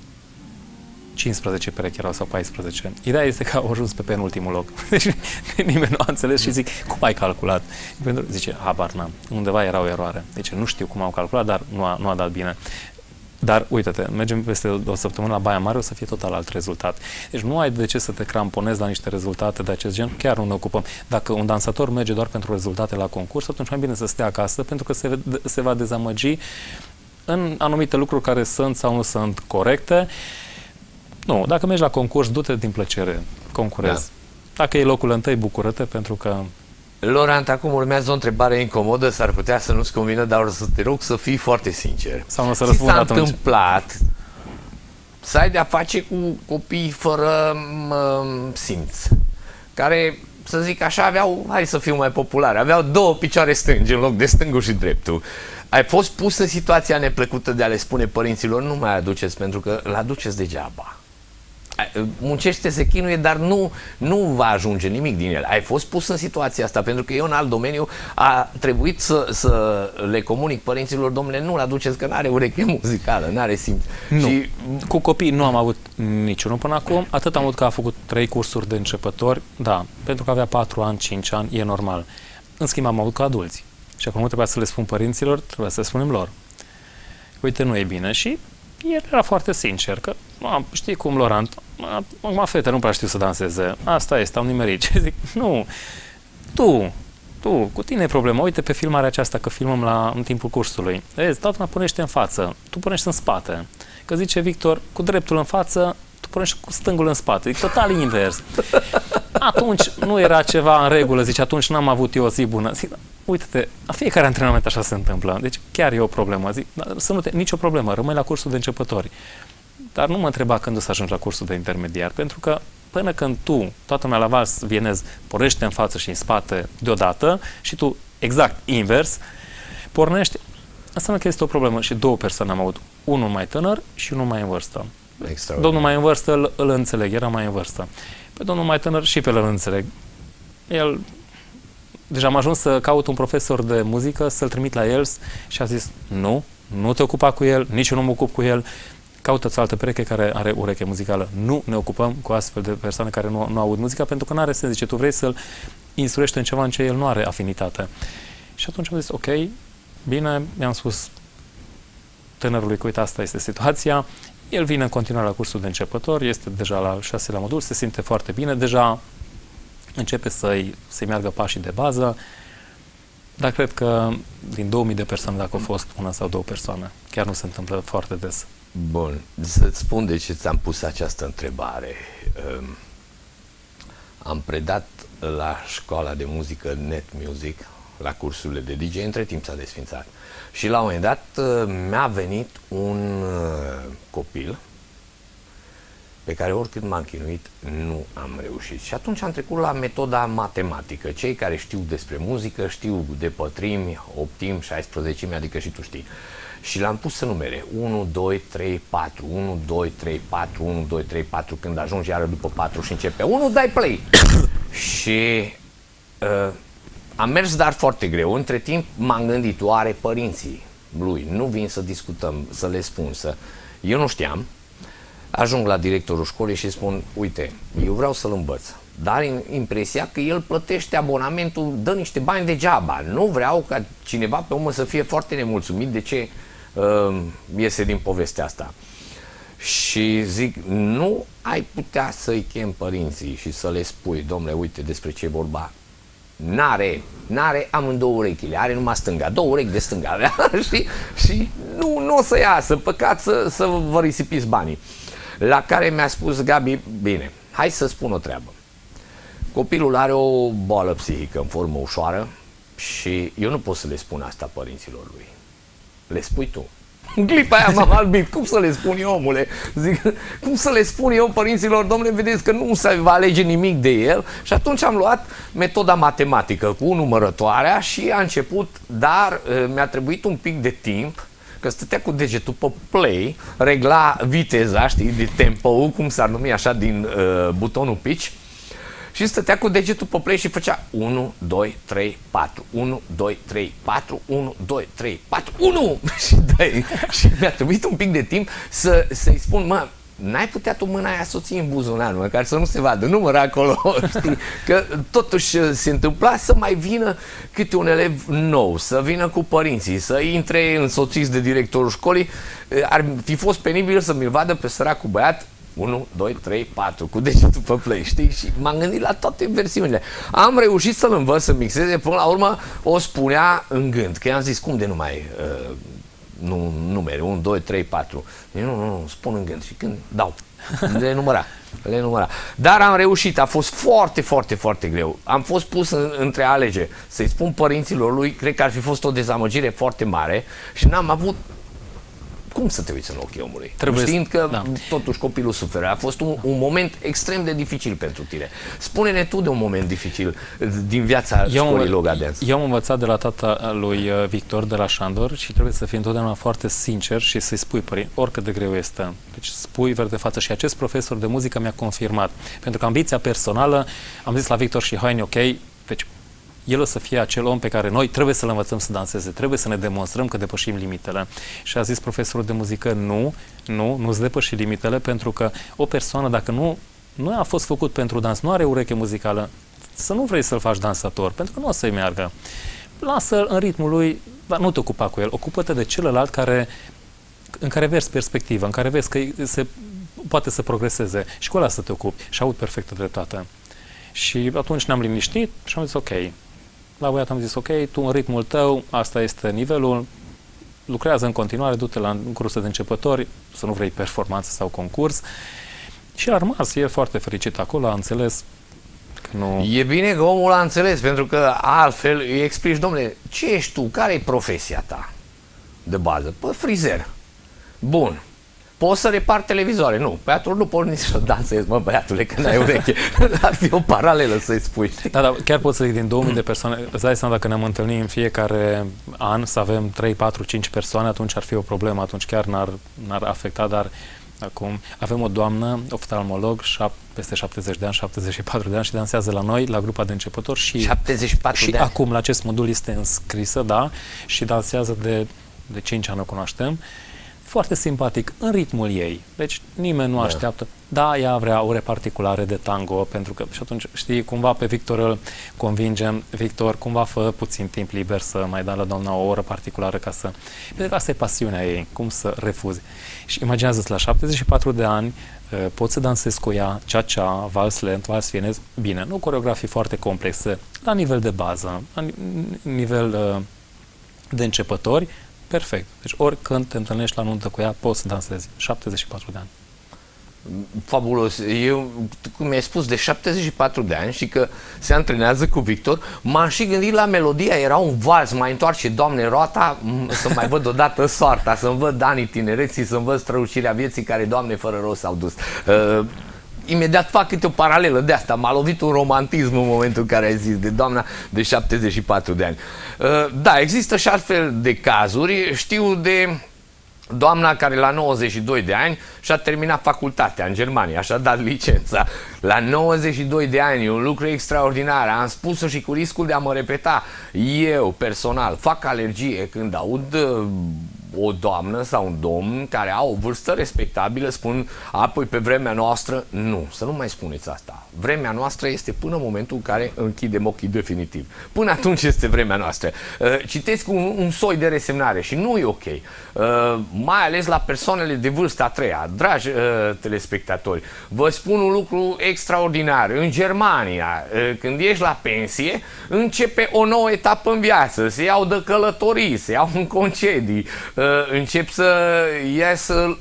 S2: 15 perechi erau sau 14. Ideea este că au ajuns pe penultimul loc. Deci nimeni nu a înțeles și zic, cum ai calculat? Zice, habar n-am. Undeva era o eroare. Deci nu știu cum au calculat, dar nu a dat bine. Dar uite-te, mergem peste o săptămână la Baia Mare, o să fie total alt rezultat. Deci nu ai de ce să te cramponezi la niște rezultate de acest gen, chiar nu ne ocupăm. Dacă un dansator merge doar pentru rezultate la concurs, atunci mai bine să stea acasă, pentru că se va dezamăgi în anumite lucruri care sunt sau nu sunt corecte. Nu, dacă mergi la concurs, du-te din plăcere, concurezi. Da. Dacă e locul întâi, bucură-te, pentru că...
S1: Laurent, acum urmează o întrebare incomodă, s-ar putea să nu-ți convină, dar o să te rog să fii foarte sincer.
S2: Sau nu o să răspund atunci.
S1: Ți s-a întâmplat să ai de-a face cu copii fără simț, care, să zic așa, aveau, hai să fiu mai popular, aveau două picioare stângi în loc de stângul și dreptul. Ai fost pus în situația neplăcută de a le spune părinților, nu mai aduceți pentru că îl aduceți degeaba. Muncește, se chinuie, dar nu va ajunge nimic din el. Ai fost pus în situația asta, pentru că eu în alt domeniu a trebuit să le comunic părinților, domnule, nu-l aduceți că n-are ureche muzicală, n-are simț.
S2: Nu. Și cu copii nu am avut niciunul până acum, atât am avut că a făcut 3 cursuri de începători, da, pentru că avea 4 ani, 5 ani, e normal. În schimb am avut cu adulți. Și acum nu trebuia să le spun părinților, trebuia să le spunem lor. Uite, nu e bine. Și el era foarte sincer, că știi cum, Laurent, acum fete nu prea știu să danseze, asta este, am nimerit. Și zic, nu, tu, cu tine e problema, uite pe filmarea aceasta, că filmăm în timpul cursului. Vezi, toată lumea punește în față, tu punești în spate. Că zice Victor, cu dreptul în față, tu punești cu stângul în spate. Zic, total invers. Atunci nu era ceva în regulă, zice, atunci n-am avut eu o zi bună. Zic, uite-te, la fiecare antrenament așa se întâmplă. Deci chiar e o problemă. Zic, să nu te, nicio problemă, rămâi la cursul de începători. Dar nu mă întreba când o să ajungi la cursul de intermediar, pentru că până când tu, toată lumea la vals vienez, pornește în față și în spate deodată și tu, exact invers, pornești, înseamnă că este o problemă și două persoane am avut. Unul mai tânăr și unul mai în vârstă. Domnul mai în vârstă îl înțeleg, era mai în vârstă. Pe domnul mai tânăr și pe el îl înțeleg. El, deja am ajuns să caut un profesor de muzică, să-l trimit la el și a zis, nu te ocupa cu el, nici eu nu mă ocup cu el, caută-ți o altă pereche care are ureche muzicală. Nu ne ocupăm cu astfel de persoane care nu aud muzica, pentru că nu are sens. Zice, tu vrei să-l instruiești în ceva în ce el nu are afinitate. Și atunci am zis, ok, bine, mi-am spus tânărului că uite, asta este situația. El vine în continuare la cursul de începător, este deja la 6-lea modul, se simte foarte bine, deja începe să-i meargă pașii de bază, dar cred că din 2000 de persoane, dacă au fost una sau două persoane, chiar nu se întâmplă foarte des.
S1: Bun, să-ți spun de ce ți-am pus această întrebare. Am predat la școala de muzică Net Music, la cursurile de DJ, între timp s-a desfințat. Și la un moment dat mi-a venit un copil pe care oricât m-am chinuit nu am reușit. Și atunci am trecut la metoda matematică. Cei care știu despre muzică știu de pătrimi, optimi, 16, adică și tu știi. Și l-am pus să numere 1, 2, 3, 4, 1, 2, 3, 4, 1, 2, 3, 4, când ajungi iară după 4 și începe 1, dai play! Și am mers dar foarte greu. Între timp m-am gândit, oare părinții lui nu vin să discutăm, să le spun, eu nu știam. Ajung la directorul școlii și spun, uite, eu vreau să-l învăț, dar impresia că el plătește abonamentul, dă niște bani degeaba. Nu vreau ca cineva pe urmă să fie foarte nemulțumit de ce iese din povestea asta. Și zic, nu ai putea să-i chem părinții și să le spui, domnule, uite despre ce e vorba. N-are amândouă urechile, are numai stânga, două urechi de stânga avea și nu o să iasă, păcat să vă risipiți banii. La care mi-a spus Gabi, bine, hai să spun o treabă. Copilul are o boală psihică în formă ușoară și eu nu pot să le spun asta părinților lui. Le spui tu. În clipa aia m-am albit, cum să le spun eu, omule? Zic, cum să le spun eu părinților, domnule, vedeți că nu se va alege nimic de el? Și atunci am luat metoda matematică cu numărătoarea și a început, dar mi-a trebuit un pic de timp, că stătea cu degetul pe play, regla viteza, știi, de tempo, cum s-ar numi așa din butonul pitch, și stătea cu degetul pe play și făcea 1, 2, 3, 4, 1, 2, 3, 4, 1, 2, 3, 4, 1! Și mi-a trebuit un pic de timp să-i spun, mă, n-ai putea tu mâna aia să o ții în buzunar, măcar să nu se vadă, număr acolo, știi? Că totuși se întâmpla să mai vină câte un elev nou, să vină cu părinții, să intre însoțiți de directorul școlii. Ar fi fost penibil să mi-l vadă pe săracul băiat 1, 2, 3, 4, cu degetul pe play, știi? Și m-am gândit la toate versiunile. Am reușit să-l învăț să mixeze, până la urmă o spunea în gând, că i-am zis, cum de nu mai numere, 1, 2, 3, 4. Nu, spun în gând. Și când dau, le număra. Dar am reușit, a fost foarte, foarte, foarte greu. Am fost pus între a alege să-i spun părinților lui, cred că ar fi fost o dezamăgire foarte mare și n-am avut cum să te uiți în ochii omului? Știind că totuși copilul suferă. A fost un moment extrem de dificil pentru tine. Spune-ne tu de un moment dificil din viața școlii Loga Dance.
S2: Eu am învățat de la tata lui Victor, de la Șandor, și trebuie să fii întotdeauna foarte sincer și să-i spui, părinți, oricât de greu este. Deci spui verde față. Și acest profesor de muzică mi-a confirmat. Pentru că ambiția personală, am zis la Victor și Haine, ok, deci el o să fie acel om pe care noi trebuie să-l învățăm să danseze, trebuie să ne demonstrăm că depășim limitele. Și a zis profesorul de muzică, nu-ți depăși limitele, pentru că o persoană, dacă nu a fost făcut pentru dans, nu are ureche muzicală, să nu vrei să-l faci dansator, pentru că nu o să-i meargă. Lasă-l în ritmul lui, dar nu te ocupa cu el, ocupă-te de celălalt în care vezi perspectivă, în care vezi că poate să progreseze și cu ăla să te ocupi. Și aud perfectă dreptate. Și atunci ne-am liniștit și am zis ok. La băiat am zis ok, tu în ritmul tău, asta este nivelul, lucrează în continuare, du-te la cursul de începători, să nu vrei performanță sau concurs. Și a rămas, e foarte fericit acolo, a înțeles Nu.
S1: E bine că omul a înțeles, pentru că altfel îi explici, domnule, ce ești tu? Care e profesia ta de bază? Păi, frizer. Bun. Poți să repari televizoare? Nu. Păi atunci nu poți nici să dansezi, mă, băiatule, că n-ai ureche. Ar fi o paralelă să-i spui.
S2: Da, dar chiar pot să zic, din 2000 de persoane, îți dai seama, dacă ne-am întâlnit în fiecare an să avem 3, 4, 5 persoane, atunci ar fi o problemă, atunci chiar n-ar afecta, dar acum avem o doamnă, oftalmolog, peste 70 de ani, 74 de ani și dansează la noi, la grupa de începători și
S1: 74
S2: și
S1: de ani.
S2: acum la acest modul este înscrisă, da, și dansează de 5 ani o cunoaștem. Foarte simpatic, în ritmul ei. Deci nimeni nu așteaptă. Da, ea vrea ore particulare de tango, pentru că și atunci, știi, cumva pe Victor îl convingem. Victor, cumva fă puțin timp liber să mai dea la doamna o oră particulară ca să... Pentru că asta e pasiunea ei, cum să refuze. Și imaginează-ți, la 74 de ani poți să dansezi cu ea cha-cha, vals lent, vals vienez, bine, nu coreografii foarte complexe, la nivel de bază, la nivel de începători, perfect. Deci oricând te întâlnești la nuntă cu ea, poți să dansezi. 74 de ani.
S1: Fabulos. Eu, cum mi-ai spus, de 74 de ani și că se antrenează cu Victor, m-am și gândit la melodia, era un vals, mai întoarce, Doamne, roata, să mai văd odată soarta, să-mi văd anii tinereții, să-mi văd strălucirea vieții care, Doamne, fără rost s-au dus. Imediat fac câte o paralelă de asta. M-a lovit un romantism în momentul în care ai zis de doamna de 74 de ani. Da, există și altfel de cazuri. Știu de doamna care la 92 de ani și-a terminat facultatea în Germania, și-a dat licența. La 92 de ani, un lucru extraordinar. Am spus-o și cu riscul de a mă repeta. Eu, personal, fac alergie când aud o doamnă sau un domn care au o vârstă respectabilă, spun, apoi pe vremea noastră, nu, să nu mai spuneți asta. Vremea noastră este până în momentul în care închidem ochii definitiv. Până atunci este vremea noastră. Citesc un soi de resemnare și nu e ok. Mai ales la persoanele de vârsta a treia. Dragi telespectatori, vă spun un lucru extraordinar. În Germania, când ești la pensie, începe o nouă etapă în viață. Se iau de călătorii, se iau în concedii, încep să iasă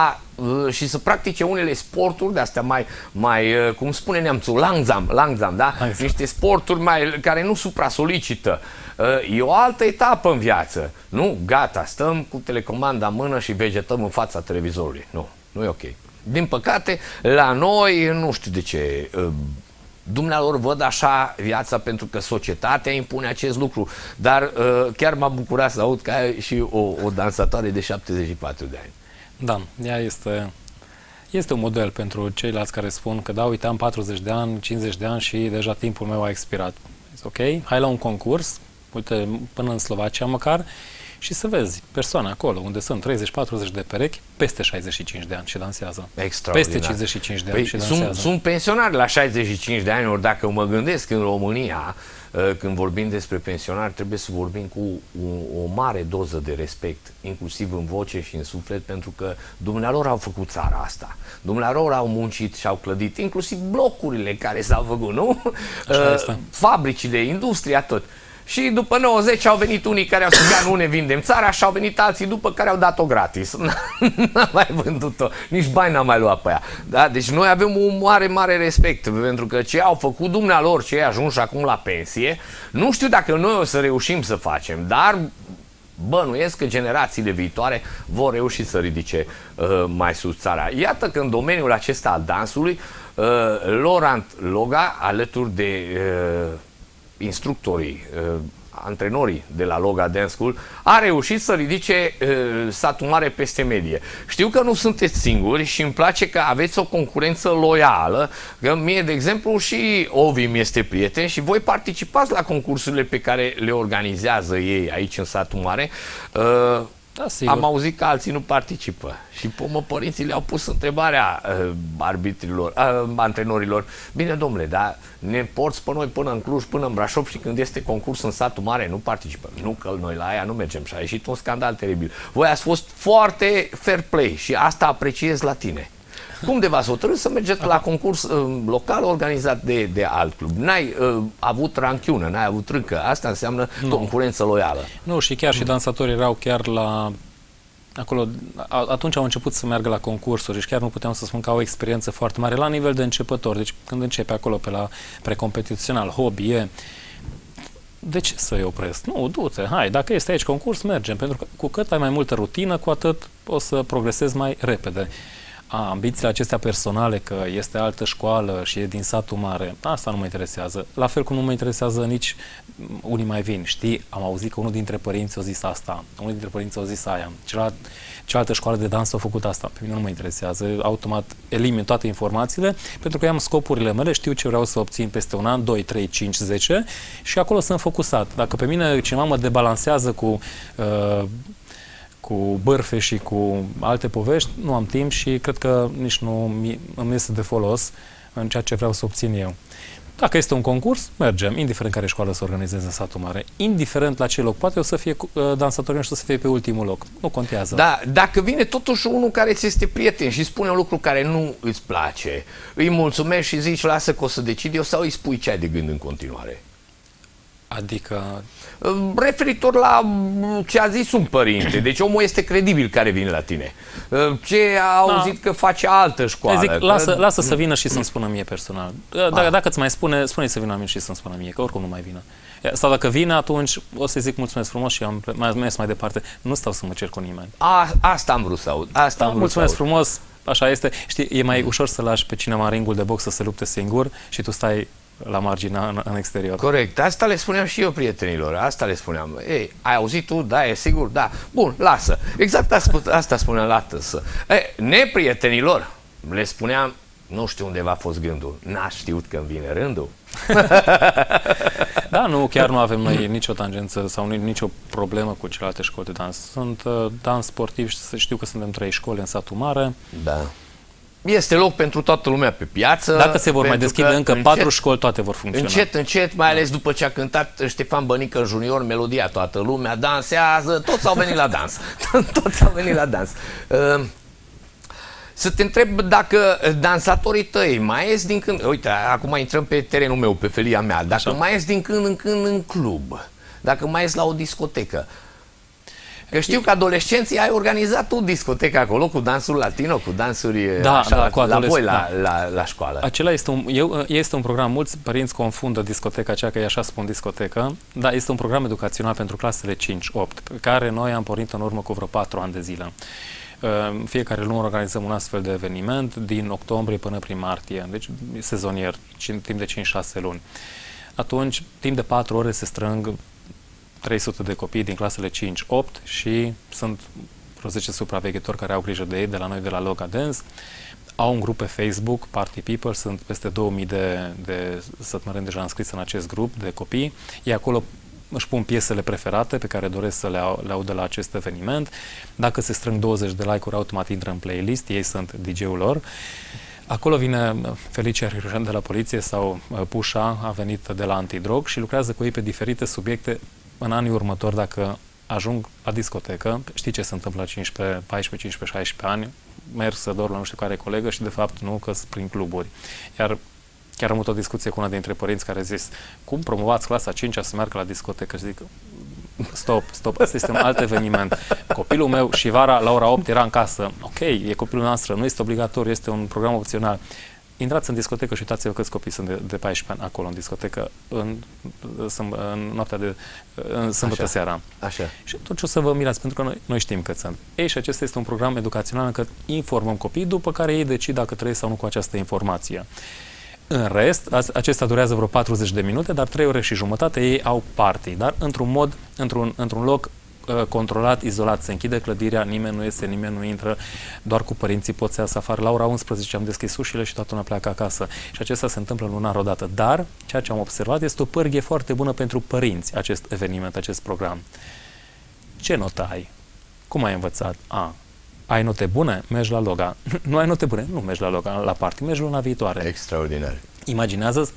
S1: și să practice unele sporturi de-astea mai cum spune neamțul, langsam, da? Niște sporturi care nu supra-solicită. E o altă etapă în viață. Nu, gata, stăm cu telecomanda în mână și vegetăm în fața televizorului. Nu e ok. Din păcate, la noi, nu știu de ce, dumnealor văd așa viața pentru că societatea impune acest lucru, dar chiar m-a bucurat să aud că ai și o dansatoare de 74 de ani.
S2: Da, ea este un model pentru ceilalți care spun că da, uite, am 40 de ani, 50 de ani și deja timpul meu a expirat. Ok, hai la un concurs, uite, până în Slovacia măcar, și să vezi persoane acolo unde sunt 30-40 de perechi peste 65 de ani și dansează.
S1: Extraordinar.
S2: Peste 55 de ani și dansează.
S1: Sunt pensionari la 65 de ani, ori dacă mă gândesc în România, când vorbim despre pensionari, trebuie să vorbim cu o mare doză de respect, inclusiv în voce și în suflet, pentru că dumnealor au făcut țara asta. Dumnealor au muncit și au clădit, inclusiv blocurile care s-au făcut, nu? Fabricile, industria, tot. Și după 90 au venit unii care au spus, nu ne vindem țara, și au venit alții după care au dat-o gratis. N-am mai vândut-o, nici bani n-am mai luat pe ea. Da? Deci noi avem un mare respect, pentru că ce au făcut dumnealor, ce ai ajuns acum la pensie, nu știu dacă noi o să reușim să facem, dar bănuiesc că generațiile viitoare vor reuși să ridice mai sus țara. Iată că în domeniul acesta al dansului, Laurent Loga, alături de instructorii, antrenorii de la Loga Dance School, a reușit să ridice satul mare peste medie. Știu că nu sunteți singuri și îmi place că aveți o concurență loială, că mie, de exemplu, și Ovi mi este prieten și voi participați la concursurile pe care le organizează ei aici în satul mare. Da, am auzit că alții nu participă și părinții le-au pus întrebarea arbitrilor, antrenorilor. Bine, domnule, dar ne porți pe noi până în Cluj, până în Brașov și când este concurs în satul mare nu participăm. Nu, că noi la aia nu mergem și a ieșit un scandal teribil. Voi ați fost foarte fair play și asta apreciez la tine. Cum de v-ați hotărât să mergeți la concurs local organizat de alt club? N-ai avut ranchiună, n-ai avut râcă. Asta înseamnă concurență loială.
S2: Nu, și chiar și dansatorii erau chiar Acolo, atunci au început să meargă la concursuri și chiar nu puteam să spun că au o experiență foarte mare la nivel de începător. Deci când începe acolo pe la precompetițional, hobby, de ce să-i opresc? Nu, du-te, hai, dacă este aici concurs, mergem, pentru că cu cât ai mai multă rutină, cu atât o să progresezi mai repede. Ambițiile acestea personale, că este altă școală și e din satul mare, asta nu mă interesează. La fel cum nu mă interesează nici unii mai vin. Știi, am auzit că unul dintre părinți a zis asta, unul dintre părinți a zis aia, cealaltă școală de dans a făcut asta. Pe mine nu mă interesează, automat elimin toate informațiile, pentru că eu am scopurile mele, știu ce vreau să obțin peste un an, 2, 3, 5, 10 și acolo sunt focusat. Dacă pe mine cineva mă debalansează cu bârfe și cu alte povești, nu am timp și cred că nici nu îmi este de folos în ceea ce vreau să obțin eu. Dacă este un concurs, mergem, indiferent care școală să organizeze în satul mare, indiferent la ce loc. Poate o să fie dansatoriu și să fie pe ultimul loc. Nu contează.
S1: Da, dacă vine totuși unul care ți este prieten și spune un lucru care nu îți place, îi mulțumești și zici, lasă că o să decid eu, sau îi spui ce ai de gând în continuare?
S2: Adică...
S1: Referitor la ce a zis un părinte, deci omul este credibil care vine la tine. Ce a auzit că face altă școală.
S2: Zic, lasă să vină și să-mi spună mie personal. Dacă îți mai spune să vină la mine și să-mi spună mie, că oricum nu mai vină. Sau dacă vine, atunci o să zic mulțumesc frumos și am mers mai departe. Nu stau să mă cer cu nimeni.
S1: Asta am vrut să aud.
S2: Mulțumesc frumos, așa este. Știi, e mai ușor să lași pe cineva în ringul de box să se lupte singur și tu stai la margine în exterior.
S1: Corect. Asta le spuneam și eu prietenilor. Asta le spuneam. Ei, ai auzit tu? Da, e sigur? Da. Bun, lasă. Exact asta spuneam la tăsă. Neprietenilor, le spuneam, nu știu unde v-a fost gândul. N-a știut că îmi vine rândul.
S2: Da, nu, chiar nu avem noi nicio tangență sau nicio problemă cu celelalte școli de dans. Sunt dans sportiv și știu că suntem 3 școli în satul mare.
S1: Da. Este loc pentru toată lumea pe piață.
S2: Dacă se vor mai deschide încă 4 școli, toate vor funcționa.
S1: Încet, mai ales după ce a cântat Ștefan Bănică în junior melodia Toată lumea dansează, toți au venit la dans. Toți au venit la dans. Să te întreb dacă dansatorii tăi mai ies din când... Uite, acum intrăm pe terenul meu, pe felia mea. Dacă mai ies din când în când în club, dacă mai ies la o discotecă. Că știu că adolescenții ai organizat tu discoteca acolo cu dansul latino, cu dansuri la voi la școală.
S2: Acela este un program, mulți părinți confundă discoteca aceea, că e așa spun discotecă, dar este un program educațional pentru clasele 5-8, pe care noi am pornit în urmă cu vreo 4 ani de zile. Fiecare lună organizăm un astfel de eveniment din octombrie până prin martie, deci sezonier, timp de 5-6 luni. Atunci, timp de 4 ore se strâng 300 de copii din clasele 5-8 și sunt vreo 10 supraveghetori care au grijă de ei, de la noi, de la Loga Dance. Au un grup pe Facebook, Party People, sunt peste 2000 de sătmăreni deja înscriți în acest grup de copii. Ei acolo își pun piesele preferate pe care doresc să le audă la acest eveniment. Dacă se strâng 20 de like-uri, automat intră în playlist, ei sunt DJ-ul lor. Acolo vine Felicia Hrirușan de la poliție sau Pușa, a venit de la Antidrog și lucrează cu ei pe diferite subiecte. În anii următori, dacă ajung la discotecă, știi ce se întâmplă la 15, 14, 15, 16 ani, merg să dorm la nu știu care colegă și de fapt nu, că sunt prin cluburi. Iar chiar am avut o discuție cu una dintre părinți care a zis, cum promovați clasa 5-a să meargă la discotecă? Și zic, stop, asta este un alt eveniment. Copilul meu și vara la ora 8 era în casă. Ok, e copilul noastră, nu este obligatoriu, este un program opțional. Intrați în discotecă și uitați-vă câți copii sunt de 14 ani acolo în discotecă în noaptea de sâmbătă seara.
S1: Așa.
S2: Și atunci o să vă mirați, pentru că noi știm cât sunt. Ei, și acesta este un program educațional în care informăm copiii, după care ei decid dacă trăiesc sau nu cu această informație. În rest, acesta durează vreo 40 de minute, dar 3 ore și jumătate ei au party, dar într-un loc controlat, izolat, se închide clădirea, nimeni nu iese, nimeni nu intră, doar cu părinții pot să iasă afară. La ora 11 am deschis ușile și toată lumea pleacă acasă. Și acesta se întâmplă lunar odată. Dar, ceea ce am observat, este o pârghie foarte bună pentru părinți, acest eveniment, acest program. Ce notă ai? Cum ai învățat? Ai note bune? Mergi la Loga. Nu ai note bune? Nu mergi la Loga, la party, mergi luna viitoare.
S1: Extraordinar.
S2: Imaginează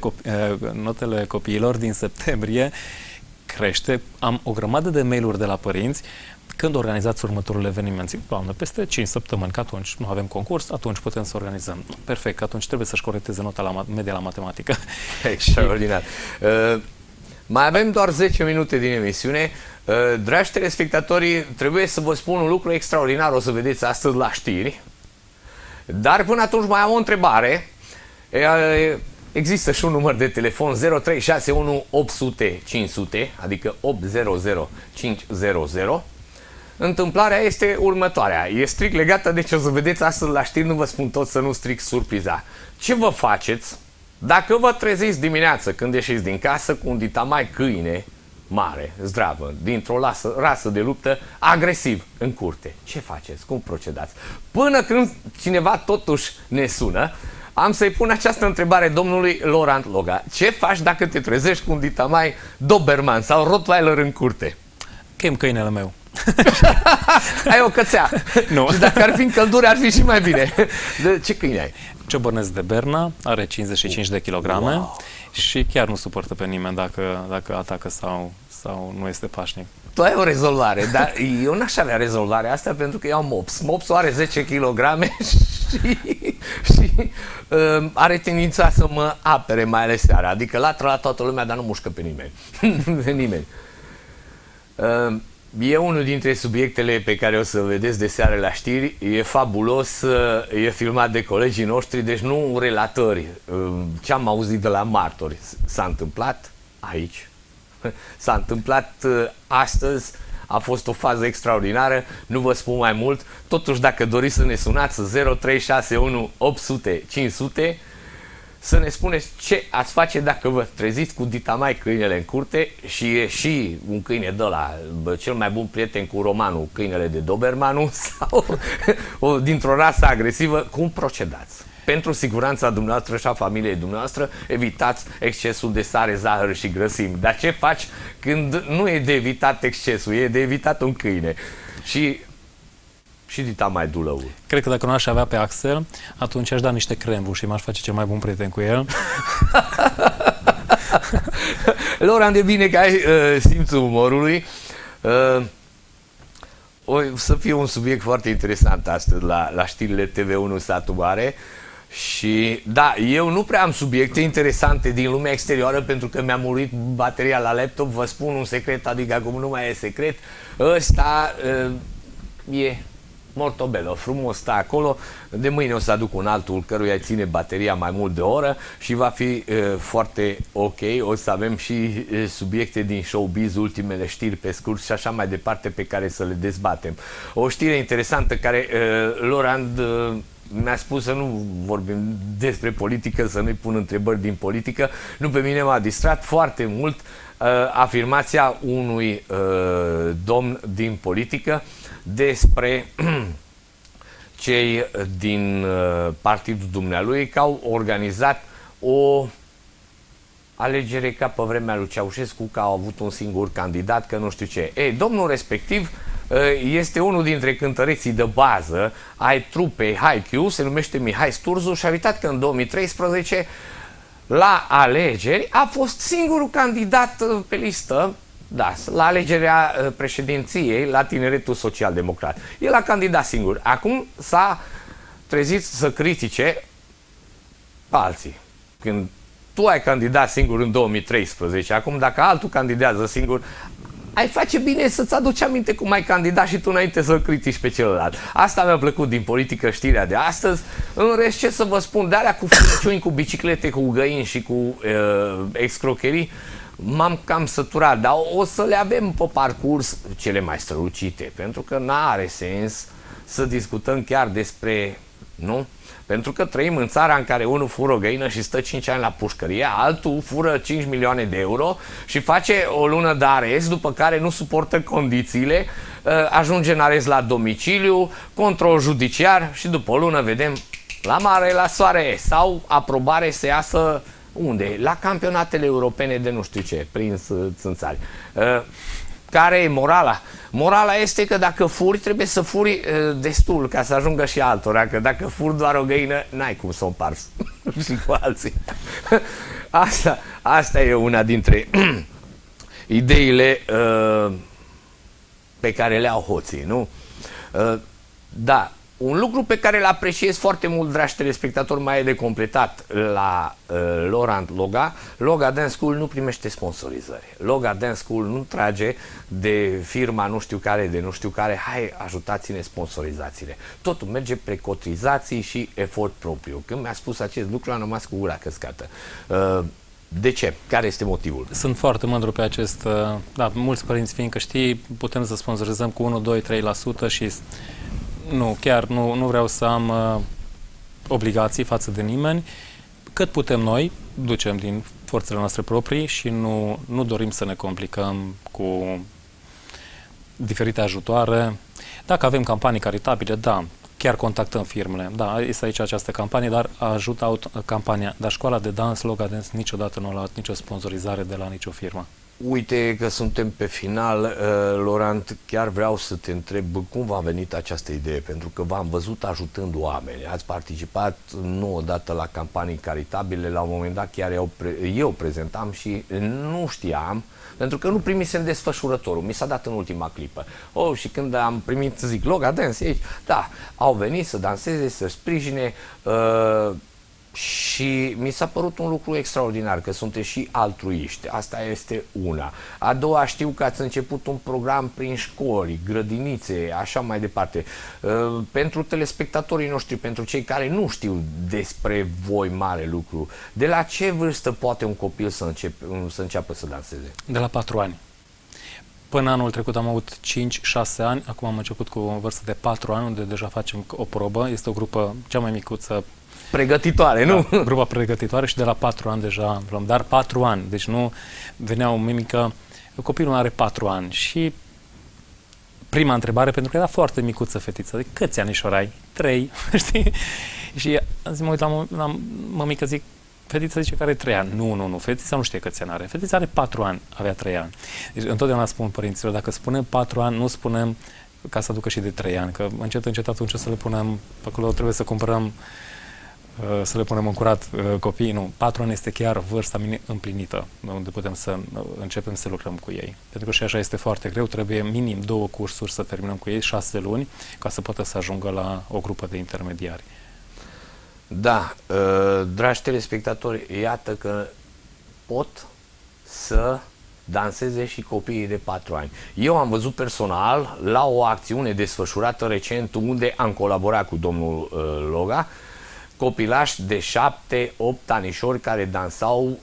S2: notele copiilor din septembrie crește. Am o grămadă de mail-uri de la părinți când organizați următorul eveniment. Zic, doamnă, peste 5 săptămâni, că atunci nu avem concurs, atunci putem să organizăm. Perfect, atunci trebuie să-și corecteze nota media la matematică.
S1: Extraordinar. Mai avem doar 10 minute din emisiune. Dragi telespectatori, trebuie să vă spun un lucru extraordinar, o să vedeți astăzi la știri. Dar până atunci mai am o întrebare. Există și un număr de telefon 0361 800 500, adică 800 500. Întâmplarea este următoarea. E strict legată de ce o să vedeți astăzi la știri, nu vă spun tot să nu stric surpriza. Ce vă faceți dacă vă treziți dimineață când ieșiți din casă cu un ditamai câine mare, zdravă, dintr-o rasă de luptă, agresiv în curte? Ce faceți? Cum procedați? Până când cineva totuși ne sună, am să-i pun această întrebare domnului Laurent Loga. Ce faci dacă te trezești cu un ditamai Doberman sau Rottweiler în curte?
S2: Chem câinele meu.
S1: Ai o cățea.
S2: Nu.
S1: Și dacă ar fi în căldură, ar fi și mai bine. De ce câine ai?
S2: Ciobărnesc de Berna, are 55 de kilograme. Wow. Și chiar nu suportă pe nimeni dacă atacă sau nu este pașnic.
S1: Tu ai o rezolvare, dar eu n-aș avea rezolvarea asta pentru că eu am mops. Mopsul are 10 kg și are tendința să mă apere, mai ales seara. Adică latră la toată lumea, dar nu mușcă pe nimeni. Pe nimeni. E unul dintre subiectele pe care o să vedeți de seară la știri. E fabulos, e filmat de colegii noștri, deci nu relatări. Ce am auzit de la martori s-a întâmplat aici. S-a întâmplat astăzi, a fost o fază extraordinară, nu vă spun mai mult. Totuși, dacă doriți să ne sunați 0361 800 500, să ne spuneți ce ați face dacă vă treziți cu ditamai câinele în curte și e și un câine de ăla, cel mai bun prieten cu romanul, câinele de Dobermanu sau dintr-o rasă agresivă, cum procedați? Pentru siguranța dumneavoastră și a familiei dumneavoastră, evitați excesul de sare, zahăr și grăsimi. Dar ce faci când nu e de evitat excesul, e de evitat un câine? Și dita mai dulăul.
S2: Cred că dacă nu aș avea pe Axel, atunci aș da niște crembu și m-aș face cel mai bun prieten cu el.
S1: Laurent, de bine că ai simțul umorului. O să fie un subiect foarte interesant astăzi la știrile TV1 Satu Mare. Și da, eu nu prea am subiecte interesante din lumea exterioară pentru că mi-a murit bateria la laptop. Vă spun un secret, adică acum nu mai e secret. Ăsta e mortobello, frumos stă acolo. De mâine o să aduc un altul căruia ține bateria mai mult de o oră și va fi foarte ok. O să avem și subiecte din showbiz, ultimele știri pe scurt și așa mai departe pe care să le dezbatem. O știre interesantă care Laurent mi-a spus să nu vorbim despre politică, să nu-i pun întrebări din politică. Nu, pe mine m-a distrat foarte mult afirmația unui domn din politică despre cei din partidul dumnealui că au organizat o alegere ca pe vremea lui Ceaușescu, că au avut un singur candidat, că nu știu ce. Ei, domnul respectiv este unul dintre cântăreții de bază ai trupei Haikyuu, se numește Mihai Sturzu și a uitat că în 2013 la alegeri a fost singurul candidat pe listă, da, la alegerea președinției la Tineretul Social-Democrat. El a candidat singur. Acum s-a trezit să critique pe alții. Când tu ai candidat singur în 2013, acum dacă altul candidează singur, ai face bine să-ți aduci aminte cum ai candidat și tu înainte să-l critici pe celălalt. Asta mi-a plăcut din politică știrea de astăzi. În rest, ce să vă spun, de alea cu furăciuni, cu biciclete, cu găini și cu excrocherii, m-am cam săturat, dar o să le avem pe parcurs cele mai strălucite, pentru că n-are sens să discutăm chiar despre, nu? Pentru că trăim în țara în care unul fură o găină și stă 5 ani la pușcărie, altul fură 5 milioane de euro și face o lună de arest, după care nu suportă condițiile, ajunge în arest la domiciliu, control judiciar și după o lună vedem la mare, la soare sau aprobare să iasă unde? La campionatele europene de nu știu ce, prin țânțari. Care e morala? Morala este că dacă furi, trebuie să furi destul ca să ajungă și altora, că dacă furi doar o găină, n-ai cum să o împarți și cu alții. Asta e una dintre ideile pe care le au hoții, nu? Da, Un lucru pe care îl apreciez foarte mult, dragi telespectatori, mai e de completat la Laurent Loga. Loga Dance School nu primește sponsorizări. Loga Dance School nu trage de firma nu știu care, de nu știu care, hai ajutați-ne, sponsorizați-le. Totul merge pre cotizații și efort propriu. Când mi-a spus acest lucru, am rămas cu gura căscată. De ce? Care este motivul?
S2: Sunt foarte mândru pe acest... Da, mulți părinți fiindcă știi, putem să sponsorizăm cu 1, 2, 3% și... Nu, chiar nu vreau să am obligații față de nimeni. Cât putem noi, ducem din forțele noastre proprii și nu dorim să ne complicăm cu diferite ajutoare. Dacă avem campanii caritabile, da, chiar contactăm firmele. Da, este aici această campanie, dar ajută campania. Dar școala de dans, Loga Dance, niciodată nu a luat nicio sponsorizare de la nicio firmă.
S1: Uite că suntem pe final, Laurent, chiar vreau să te întreb cum v-a venit această idee, pentru că v-am văzut ajutând oameni, ați participat nu odată la campanii caritabile, la un moment dat chiar eu prezentam și nu știam, pentru că nu primisem desfășurătorul, mi s-a dat în ultima clipă. Și când am primit, zic, Loga Dance aici, da, au venit să danseze, să sprijine, și mi s-a părut un lucru extraordinar, că sunteți și altruiști. Asta este una. A doua, știu că ați început un program prin școli, grădinițe, așa mai departe. Pentru telespectatorii noștri, pentru cei care nu știu despre voi mare lucru, de la ce vârstă poate un copil să înceapă să danseze?
S2: De la 4 ani. Până anul trecut am avut 5-6 ani, acum am început cu o vârstă de 4 ani, unde deja facem o probă. Este o grupă cea mai micuță,
S1: pregătitoare, nu?
S2: Da, grupa pregătitoare și de la 4 ani deja luăm, dar 4 ani, deci nu venea o mimică, copilul are 4 ani și prima întrebare, pentru că era foarte micuță fetiță, de câți anișori ai? 3, știi? Și azi mă uit la mămică, zic, fetița zice că are 3 ani. Nu, fetița nu știe câți ani are. Fetița are 4 ani, avea 3 ani. Deci întotdeauna spun părinților, dacă spunem 4 ani, nu spunem ca să aducă și de 3 ani, că încet atunci să le punem, acolo trebuie să cumpărăm, să le punem în curat copiii. Nu, 4 ani este chiar vârsta împlinită, unde putem să începem să lucrăm cu ei. Pentru că și așa este foarte greu, trebuie minim 2 cursuri să terminăm cu ei, 6 luni, ca să poată să ajungă la o grupă de intermediari.
S1: Da, dragi telespectatori, iată că pot să danseze și copiii de 4 ani. Eu am văzut personal la o acțiune desfășurată recent unde am colaborat cu domnul Loga, copilași de 7-8 anișori care dansau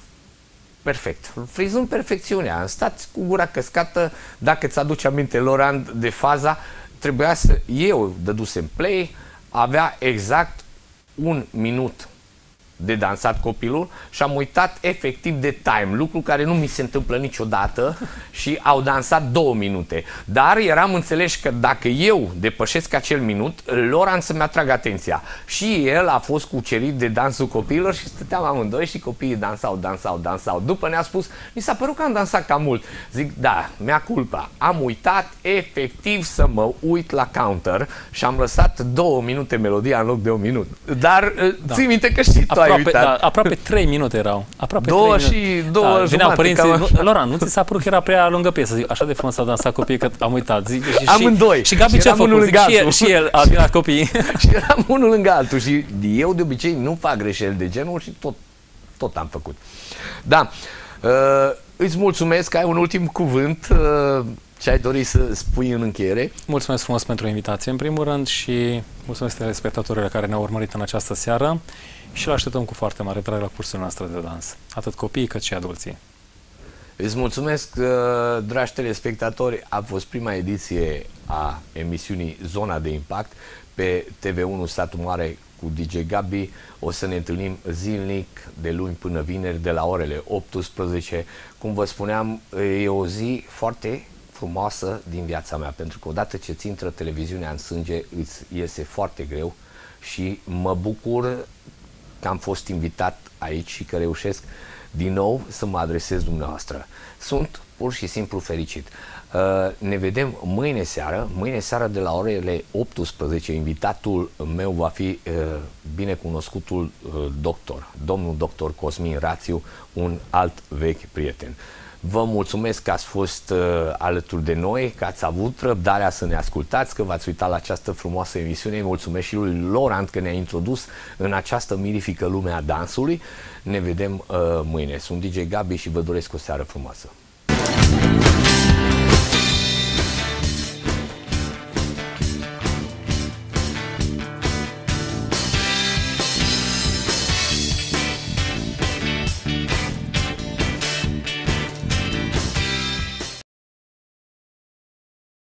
S1: perfect, frizând perfecțiunea. Am stat cu gura căscată, dacă ți aduce aminte, Laurent, de faza, trebuia să... Eu dădusem play, avea exact 1 minut de dansat copilul și am uitat efectiv de time, lucru care nu mi se întâmplă niciodată și au dansat 2 minute. Dar eram înțeles că dacă eu depășesc acel minut, Laurent să-mi atrag atenția. Și el a fost cucerit de dansul copiilor și stăteam amândoi și copiii dansau. După ne-a spus, mi s-a părut că am dansat cam mult. Zic, da, mea culpa. Am uitat efectiv să mă uit la counter și am lăsat 2 minute melodia în loc de 1 minut. Dar ții minte că și tu
S2: aproape 3 minute erau. Aproape
S1: 2
S2: 3
S1: și 2 jumate.
S2: Veneau părinții, Laurent, nu ți s-a părut că era prea lungă piesă? Zic, așa de frumos au dansat copiii că am uitat. Zic,
S1: amândoi.
S2: Și Gabi ce a făcut? Zic, și el a admirat copiii.
S1: Și eram unul lângă altul și eu de obicei nu fac greșeli de genul și tot am făcut. Da, îți mulțumesc că ai un ultim cuvânt. Ce ai dori să spui în încheiere?
S2: Mulțumesc frumos pentru invitație, în primul rând, și mulțumesc telespectatorilor care ne-au urmărit în această seară și le așteptăm cu foarte mare drag la cursul noastră de dans, atât copiii cât și adulții.
S1: Îți mulțumesc, dragi telespectatori, a fost prima ediție a emisiunii Zona de Impact pe TV1 Satul Mare cu DJ Gabi. O să ne întâlnim zilnic de luni până vineri de la orele 18. Cum vă spuneam, e o zi foarte frumoasă din viața mea, pentru că odată ce ți intră televiziunea în sânge, îți iese foarte greu și mă bucur că am fost invitat aici și că reușesc din nou să mă adresez dumneavoastră. Sunt pur și simplu fericit. Ne vedem mâine seară de la orele 18. Invitatul meu va fi binecunoscutul doctor, domnul doctor Cosmin Rațiu, un alt vechi prieten. Vă mulțumesc că ați fost alături de noi, că ați avut răbdarea să ne ascultați, că v-ați uitat la această frumoasă emisiune. Îi mulțumesc și lui Laurent că ne-a introdus în această mirifică lume a dansului. Ne vedem mâine. Sunt DJ Gabi și vă doresc o seară frumoasă.